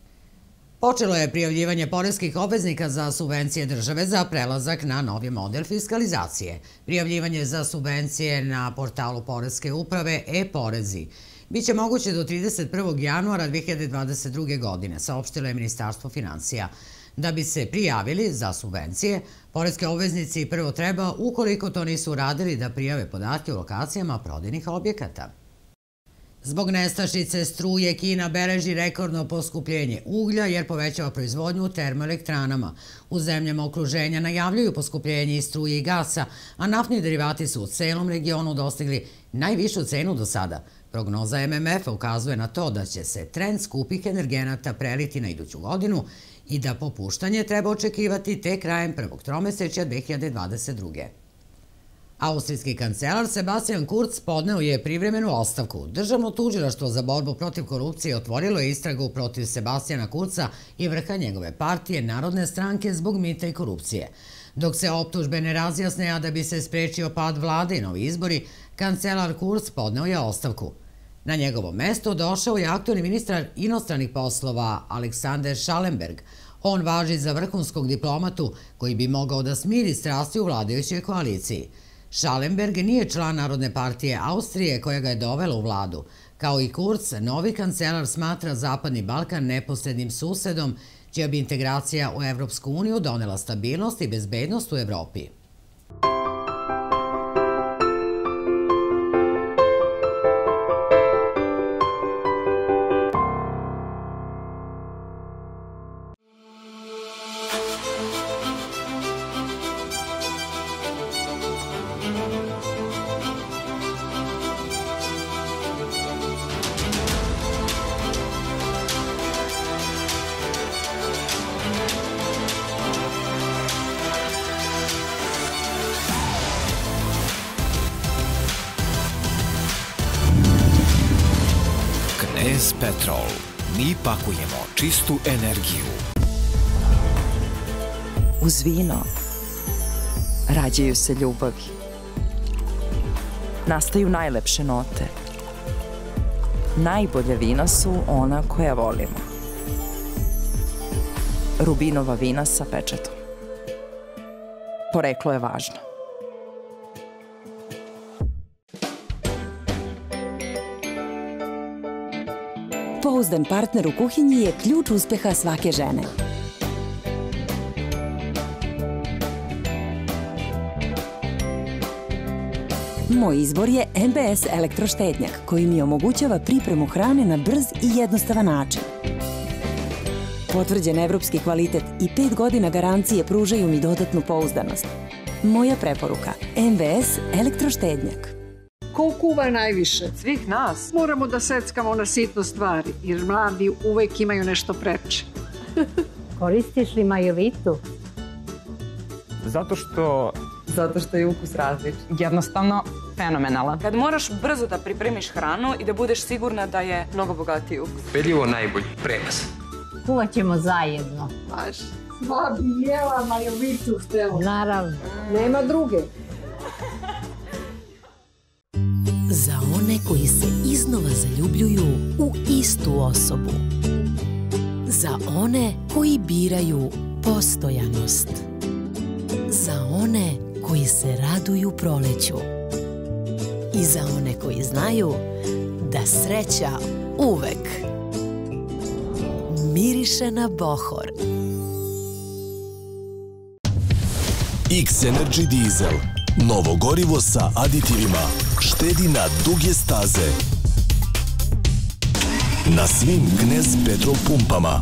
S1: Počelo je prijavljivanje poreskih obveznika za subvencije države za prelazak na novi model fiskalizacije. Prijavljivanje za subvencije na portalu Poreske uprave e-porezi biće moguće do 31. januara 2022. godine, saopštilo je Ministarstvo finansija. Da bi se prijavili za subvencije, poreske obveznici prvo treba, ukoliko to nisu uradili, da prijave podatke o lokacijama prodajnih objekata. Zbog nestašice struje Kina beleži rekordno poskupljenje uglja jer povećava proizvodnju u termoelektranama. U zemljama okruženja najavljuju poskupljenje i struje i gasa, a naftni derivati su u celom regionu dostigli najvišu cenu do sada. Prognoza MMF-a ukazuje na to da će se trend skupih energenata preliti na iduću godinu i da popuštanje treba očekivati te krajem prvog tromesečja 2022. Austrijski kancelar Sebastian Kurz podneo je privremenu ostavku. Državno tužilaštvo za borbu protiv korupcije otvorilo je istragu protiv Sebastiana Kurza i vrha njegove partije Narodne stranke zbog mita i korupcije. Dok se optužbe ne razjasne, a da bi se sprečio pad vlade i novi izbori, kancelar Kurz podneo je ostavku. Na njegovo mesto došao je aktuelni ministar inostranih poslova Alexander Schallenberg. On važi za vrhunskog diplomatu koji bi mogao da smiri strasti u vladajućoj koaliciji. Schallenberg nije član Narodne partije Austrije koja ga je dovela u vladu. Kao i Kurz, novi kancelar smatra Zapadni Balkan neposrednim susedom, čija bi integracija u Evropsku uniju donela stabilnost i bezbednost u Evropi.
S6: Petrol. Mi pakujemo čistu energiju.
S9: Uz vino rađaju se ljubavi. Nastaju najlepše note. Najbolja vina su ona koja volimo. Rubinova vina sa pečatom. Poreklo je važno.
S10: Pouzdan partner u kuhinji je ključ uspeha svake žene. Moj izbor je MBS elektroštednjak koji mi omogućava pripremu hrane na brz i jednostavan način. Potvrđen evropski kvalitet i 5 godina garancije pružaju mi dodatnu pouzdanost. Moja preporuka: MBS elektroštednjak.
S24: Ko kuva najviše? Svih nas. Moramo da seckamo na sitno stvari, jer mladi uvek imaju nešto preče.
S25: Koristiš li majovitu?
S26: Zato što je ukus različit.
S27: Jednostavno fenomenalan.
S28: Kad moraš brzo da pripremiš hranu i da budeš sigurna da je mnogo bogatiji ukus.
S26: Ubedljivo najbolji, premaz.
S25: Kuvat ćemo zajedno.
S24: Baš. Sva bi jela majovitu htjela.
S25: Naravno.
S24: Nema druge.
S29: Za one koji se iznova zaljubljuju u istu osobu. Za one koji biraju postojanost. Za one koji se raduju proleću i za one koji znaju da sreća uvek miriše na Bohor.
S5: X-Energy Diesel. Novo gorivo sa aditivima. Štedi na duge staze. Na svim Knez Petrol pumpama.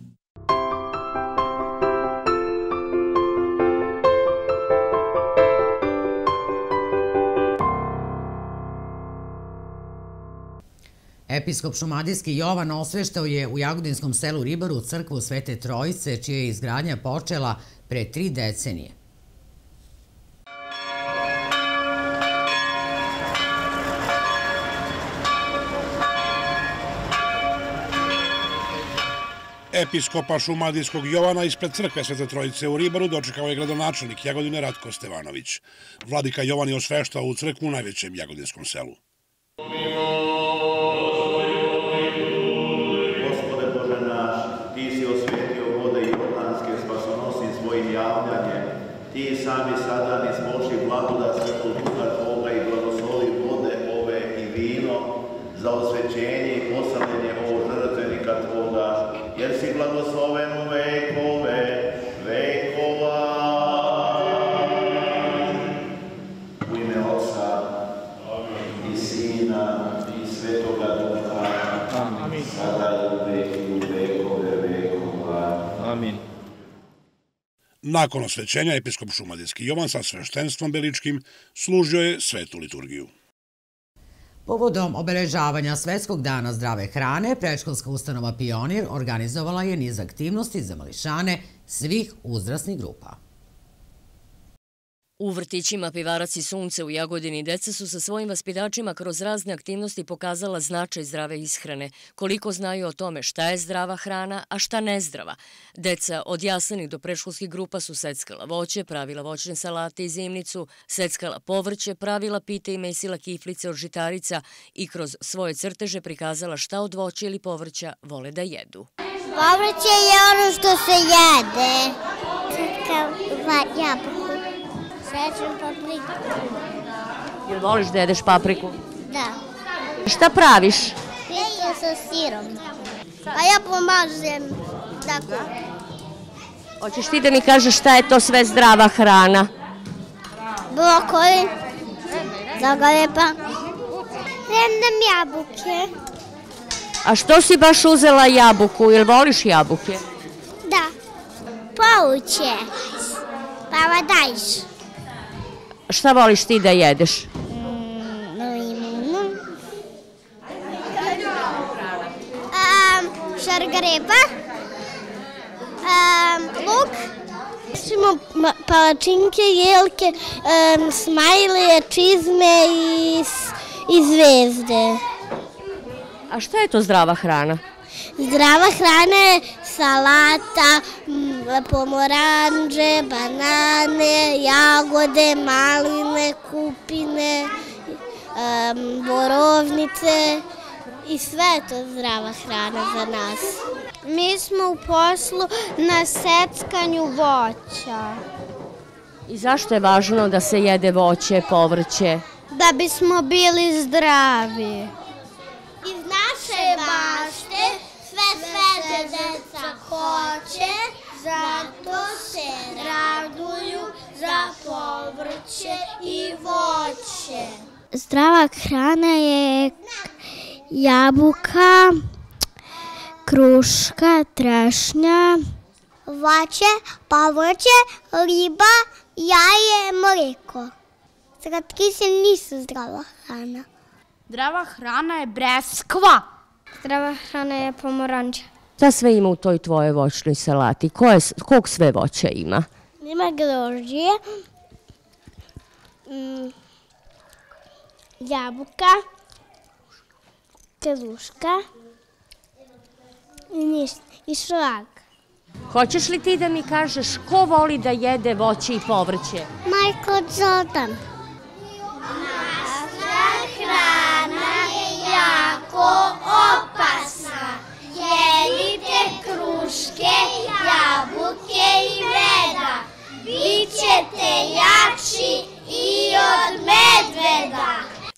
S1: Episkop šumadijski Jovan osveštao je u jagodinskom selu Ribaru crkvu Svete Trojice, čija je izgradnja počela pre 3 decenije.
S18: Episkopa šumadijskog Jovana ispred crkve Svete Trojice u Ribaru dočekao je gradonačelnik Jagodine Ratko Stevanović. Vladika Jovan je osveštao u crkvu u najvećem jagodinskom selu.
S7: Gospode Bože naš, ti si osvetio vode jordanske spasonosi svojim javljanjem. Ti sami sada nismoši blagodat Svetog Duha Tvoga i blagoslovi vode ove i vino za osvećenje i postavljanje ovog žrtvenika Tvoga, jer si blagosloven u vekove, vekova. U ime Otca i Sina i Svetoga Duha, sada i uvek i u vekove vekova. Amin.
S18: Nakon osvećenja episkop šumadijski Jovan sa sveštenstvom beličkim služio je svetu liturgiju.
S1: Povodom obeležavanja Svetskog dana zdrave hrane, predškolska ustanova Pionir organizovala je niz aktivnosti za mališane svih uzrasnih grupa.
S8: U vrtićima Pivarac i Sunce u Jagodini deca su sa svojim vaspitačima kroz razne aktivnosti pokazala značaj zdrave ishrane, koliko znaju o tome šta je zdrava hrana, a šta nezdrava. Deca od jaslenih do predškolskih grupa su seckala voće, pravila voćne salate i zimnicu, seckala povrće, pravila pite i mesila kiflice od žitarica i kroz svoje crteže prikazala šta od voća ili povrća vole da jedu.
S11: Povrće je ono što se jede. Crkava jabuku. Srećem papriku.
S8: Jel voliš da jedeš papriku?
S11: Da.
S8: Šta praviš?
S11: Pitu sa sirom. Pa ja pomažem da kupim.
S8: Hoćeš ti da mi kažeš šta je to sve zdrava hrana?
S11: Brokoli, zagalepa, rendam jabuke.
S8: A što si baš uzela jabuku? Jel voliš jabuke?
S11: Da. Povuće. Paradajz.
S8: Šta voliš ti da jedeš?
S11: Limunu. Šargarepa. Luk. Imamo palačinke, jelke, smajlije, čizme i zvezde.
S8: A šta je to zdrava hrana?
S11: Zdrava hrana je salata, pomoranđe, banane, jagode, maline, kupine, borovnice i sve je to zdrava hrana za nas. Mi smo u poslu na seckanju voća.
S8: I zašto je važno da se jede voće, povrće?
S11: Da bismo bili zdravi. Iz naše bašte sve deca hoće, zato se raduju za povrće i voće. Zdrava hrana je jabuka, kruška, trešnja, voće, povrće, riba, jaje, mleko. Slatkice nisu zdrava hrana.
S12: Zdrava hrana je breskva.
S11: Zdrava hrana je pomoranđa.
S8: Šta sve ima u toj tvojoj voćnoj salati? Kog sve voća ima?
S11: Ima grožđe, jabuka, kruška i šlag.
S8: Hoćeš li ti da mi kažeš ko voli da jede voće i povrće?
S11: Majko Zoltan. Naša hrana je jako opasna. Jedite kruške, jabuke i meda. Bićete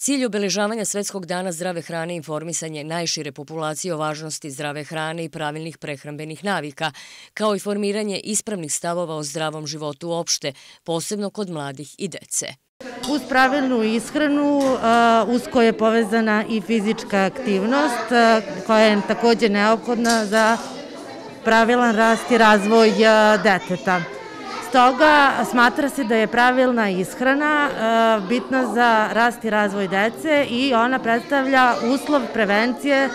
S8: Cilj obeležavanja Svetskog dana zdrave hrane i informisanje najšire populacije o važnosti zdrave hrane i pravilnih prehrambenih navika, kao i formiranje ispravnih stavova o zdravom životu uopšte, posebno kod mladih i dece.
S3: Uz pravilnu ishranu, uz koju je povezana i fizička aktivnost, koja je također neophodna za pravilan rast i razvoj deteta. Stoga smatra se da je pravilna ishrana bitna za rast i razvoj dece i ona predstavlja uslov prevencije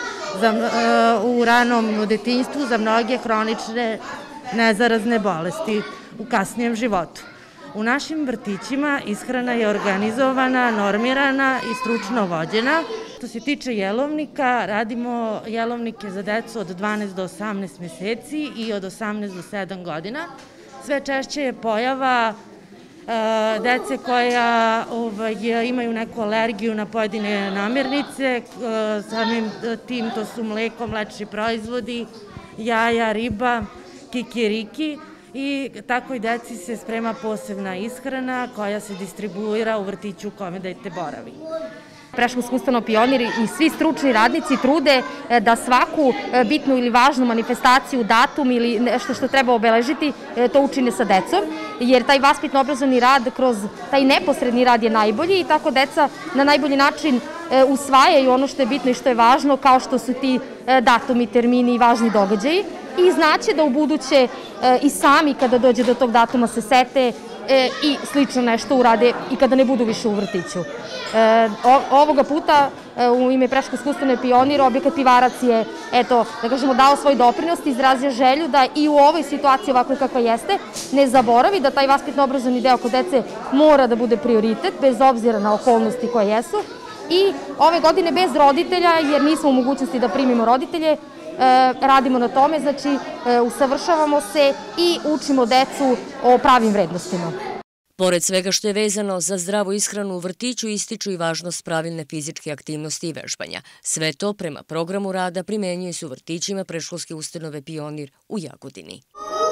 S3: u ranom detinjstvu za mnoge hronične nezarazne bolesti u kasnijem životu. U našim vrtićima ishrana je organizovana, normirana i stručno vođena. Što se tiče jelovnika, radimo jelovnike za decu od 12 do 18 meseci i od 18 do 7 godina. Sve češće je pojava dece koja imaju neku alergiju na pojedine namirnice, samim tim to su mleko, mlečni proizvodi, jaja, riba, kikiriki i takvoj deci se sprema posebna ishrana koja se distribuira u vrtiću u kome dete boravi.
S13: Predškolska ustanova Pionir i svi stručni radnici trude da svaku bitnu ili važnu manifestaciju, datum ili nešto što treba obeležiti, to učine sa decom, jer taj vaspitno-obrazovni rad kroz taj neposredni rad je najbolji i tako deca na najbolji način usvajaju ono što je bitno i što je važno, kao što su ti datumi, termini i važni događaji i znaće da u buduće i sami kada dođe do tog datuma se sete i slično nešto urade i kada ne budu više u vrtiću. Ovoga puta u ime predškolske ustanove Pionir objekat Pivarac je, da kažemo, dao svoj doprinos i izrazio želju da i u ovoj situaciji ovako kakva jeste ne zaboravi da taj vaspitno-obrazovni deo kod dece mora da bude prioritet bez obzira na okolnosti koje jesu i ove godine bez roditelja, jer nismo u mogućnosti da primimo roditelje, radimo na tome, znači usavršavamo se i učimo decu o pravim vrednostima.
S8: Pored svega što je vezano za zdravu ishranu u vrtiću, ističu i važnost pravilne fizičke aktivnosti i vežbanja. Sve to prema programu rada primenjuje se u vrtićima predškolske ustanove Pionir u Jagodini.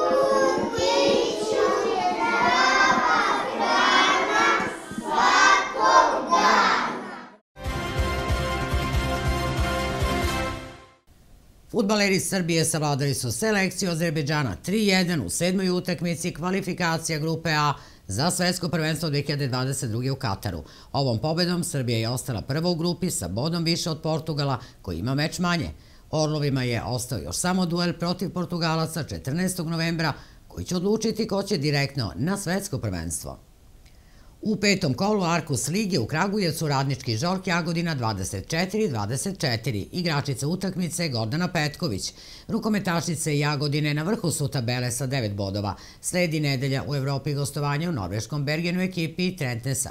S1: Fudbaleri Srbije savladali su selekciju Azerbejdžana 3-1 u 7. utakmici kvalifikacija grupe A za svetsko prvenstvo 2022. u Kataru. Ovom pobedom Srbija je ostala prva u grupi sa bodom više od Portugala koji ima meč manje. Orlovima je ostao još samo duel protiv Portugalaca 14. novembra koji će odlučiti ko će direktno na svetsko prvenstvo. U petom kolu Arkus Lige u Kragujevcu radnički Žork Jagodina 24-24. Igračica utakmice Gordana Petković. Rukometašice Jagodine na vrhu su tabele sa 9 bodova. Sledi nedelja u Evropi gostovanja u norveškom Bergenu ekipi Trentnesa.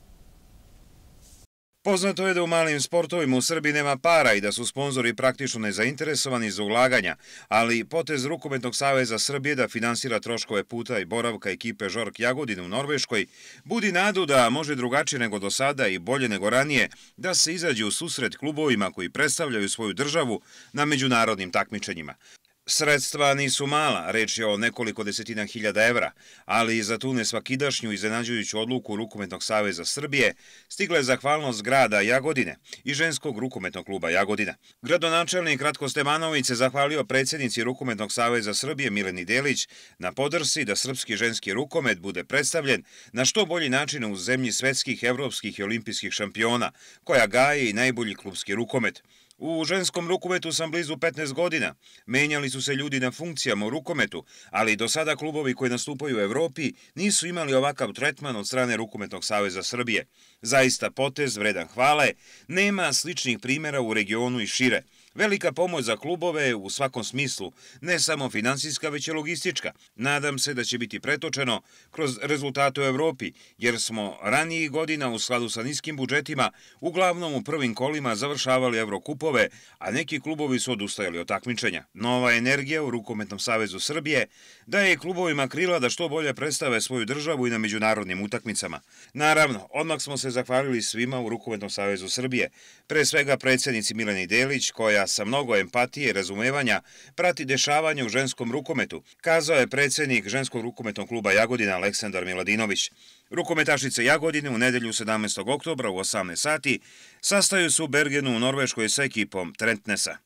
S14: Poznato je da u malim sportovima u Srbiji nema para i da su sponzori praktično nezainteresovani za ulaganja, ali potez Rukometnog saveza Srbije da finansira troškove puta i boravka ekipe Žork Jagodine u Norveškoj budi nadu da može drugačije nego do sada i bolje nego ranije da se izađe u susret klubovima koji predstavljaju svoju državu na međunarodnim takmičenjima. Sredstva nisu mala, reč je o nekoliko desetina hiljada evra, ali za tu nesvakidašnju iznenađujuću odluku Rukometnog saveza Srbije stigla je zahvalnost grada Jagodine i ženskog rukometnog kluba Jagodina. Gradonačelnik Ratko Stevanović se zahvalio predsjednici Rukometnog saveza Srbije Mileni Delić na podršci da srpski ženski rukomet bude predstavljen na što bolji način u zemlji svetskih, evropskih i olimpijskih šampiona, koja gaje i najbolji klubski rukomet. U ženskom rukometu sam blizu 15 godina. Menjali su se ljudi na funkcijama u rukometu, ali do sada klubovi koji nastupaju u Evropi nisu imali ovakav tretman od strane Rukometnog saveza Srbije. Zaista potez vredan hvale, nema sličnih primjera u regionu i šire. Velika pomoć za klubove u svakom smislu, ne samo finansijska, već i logistička. Nadam se da će biti pretočeno kroz rezultate u Evropi, jer smo ranijih godina u skladu sa niskim budžetima uglavnom u prvim kolima završavali Evrokupove, a neki klubovi su odustajali od takmičenja. Nova energija u Rukometnom savezu Srbije daje klubovima krila da što bolje predstave svoju državu i na međunarodnim utakmicama. Naravno, odmah smo se zahvalili svima u Rukometnom savezu Srbije, pre svega predsjednici Mileni Delić, koja koja sa mnogo empatije i razumevanja prati dešavanje u ženskom rukometu, kazao je predsjednik ženskog rukometnog kluba Jagodina Aleksandar Miladinović. Rukometašice Jagodine u nedelju 17. oktobra u 18 sati sastaju se u Bergenu u Norveškoj sa ekipom Trentnesa.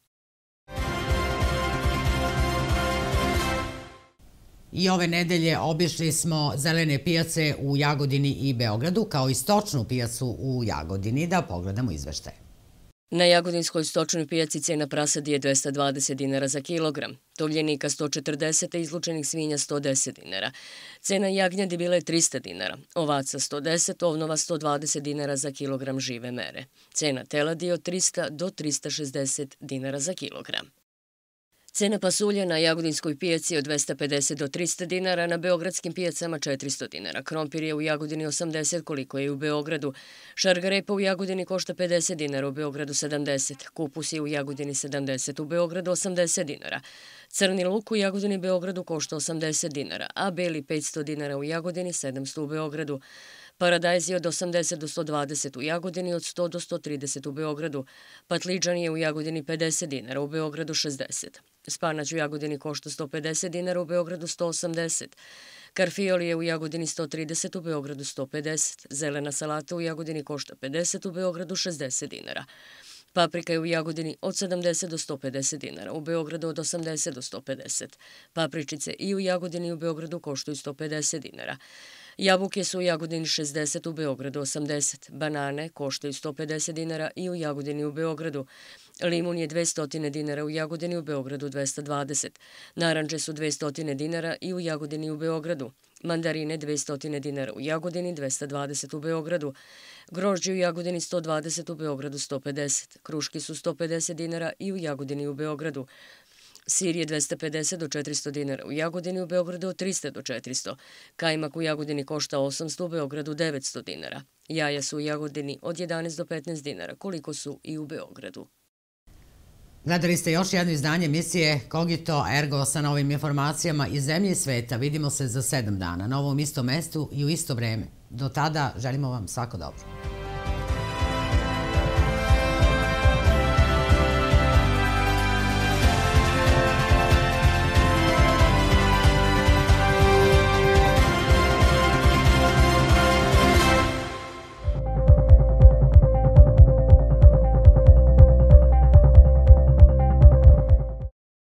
S1: I ove nedelje obišli smo zelene pijace u Jagodini i Beogradu, kao i stočnu pijacu u Jagodini. Da pogledamo izveštaje.
S8: Na Jagodinskoj stočnoj pijaci cena prasadi je 220 dinara za kilogram, tovljenika 140, a izlučenih svinja 110 dinara. Cena jagnjadi bila je 300 dinara, ovaca 110, ovnova 120 dinara za kilogram žive mere. Cena teladi od 300 do 360 dinara za kilogram. Cena pasulja na Jagodinskoj pijaci je od 250 do 300 dinara, na beogradskim pijacama 400 dinara. Krompir je u Jagodini 80, koliko je i u Beogradu. Šargarepa u Jagodini košta 50 dinara, u Beogradu 70. Kupus je u Jagodini 70, u Beogradu 80 dinara. Crni luk u Jagodini i Beogradu košta 80 dinara, a beli 500 dinara u Jagodini, 700 u Beogradu. Paradajz je od 80 do 120 u Jagodini, od 100 do 130 u Beogradu. Patliđan je u Jagodini 50 dinara, u Beogradu 60. Spanać u Jagodini košta 150 dinara, u Beogradu 180. Karfiol je u Jagodini 130, u Beogradu 150. Zelena salata u Jagodini košta 50, u Beogradu 60 dinara. Paprika je u Jagodini od 70 do 150 dinara, u Beogradu od 80 do 150. Papričice i u Jagodini i u Beogradu koštaju 150 dinara. Jabuke su u Jagodini 60, u Beogradu 80. Banane koštaju 150 dinara i u Jagodini i u Beogradu. Limun je 200 dinara u Jagodini, u Beogradu 220. Naranđe su 200 dinara i u Jagodini i u Beogradu. Mandarine 200 dinara u Jagodini, 220 u Beogradu. Grožđe u Jagodini 120, u Beogradu 150. Kruške su 150 dinara i u Jagodini i u Beogradu. Sir je 250 do 400 dinara u Jagodini, u Beogradu od 300 do 400. Kajmak u Jagodini košta 800, u Beogradu 900 dinara. Jaja su u Jagodini od 11 do 15 dinara, koliko su i u Beogradu.
S1: Gledali ste još jedno izdanje emisije Kogito Ergo sa novim informacijama iz zemlje i sveta. Vidimo se za 7 dana na ovom istom mestu i u isto vreme. Do tada želimo vam svako dobro.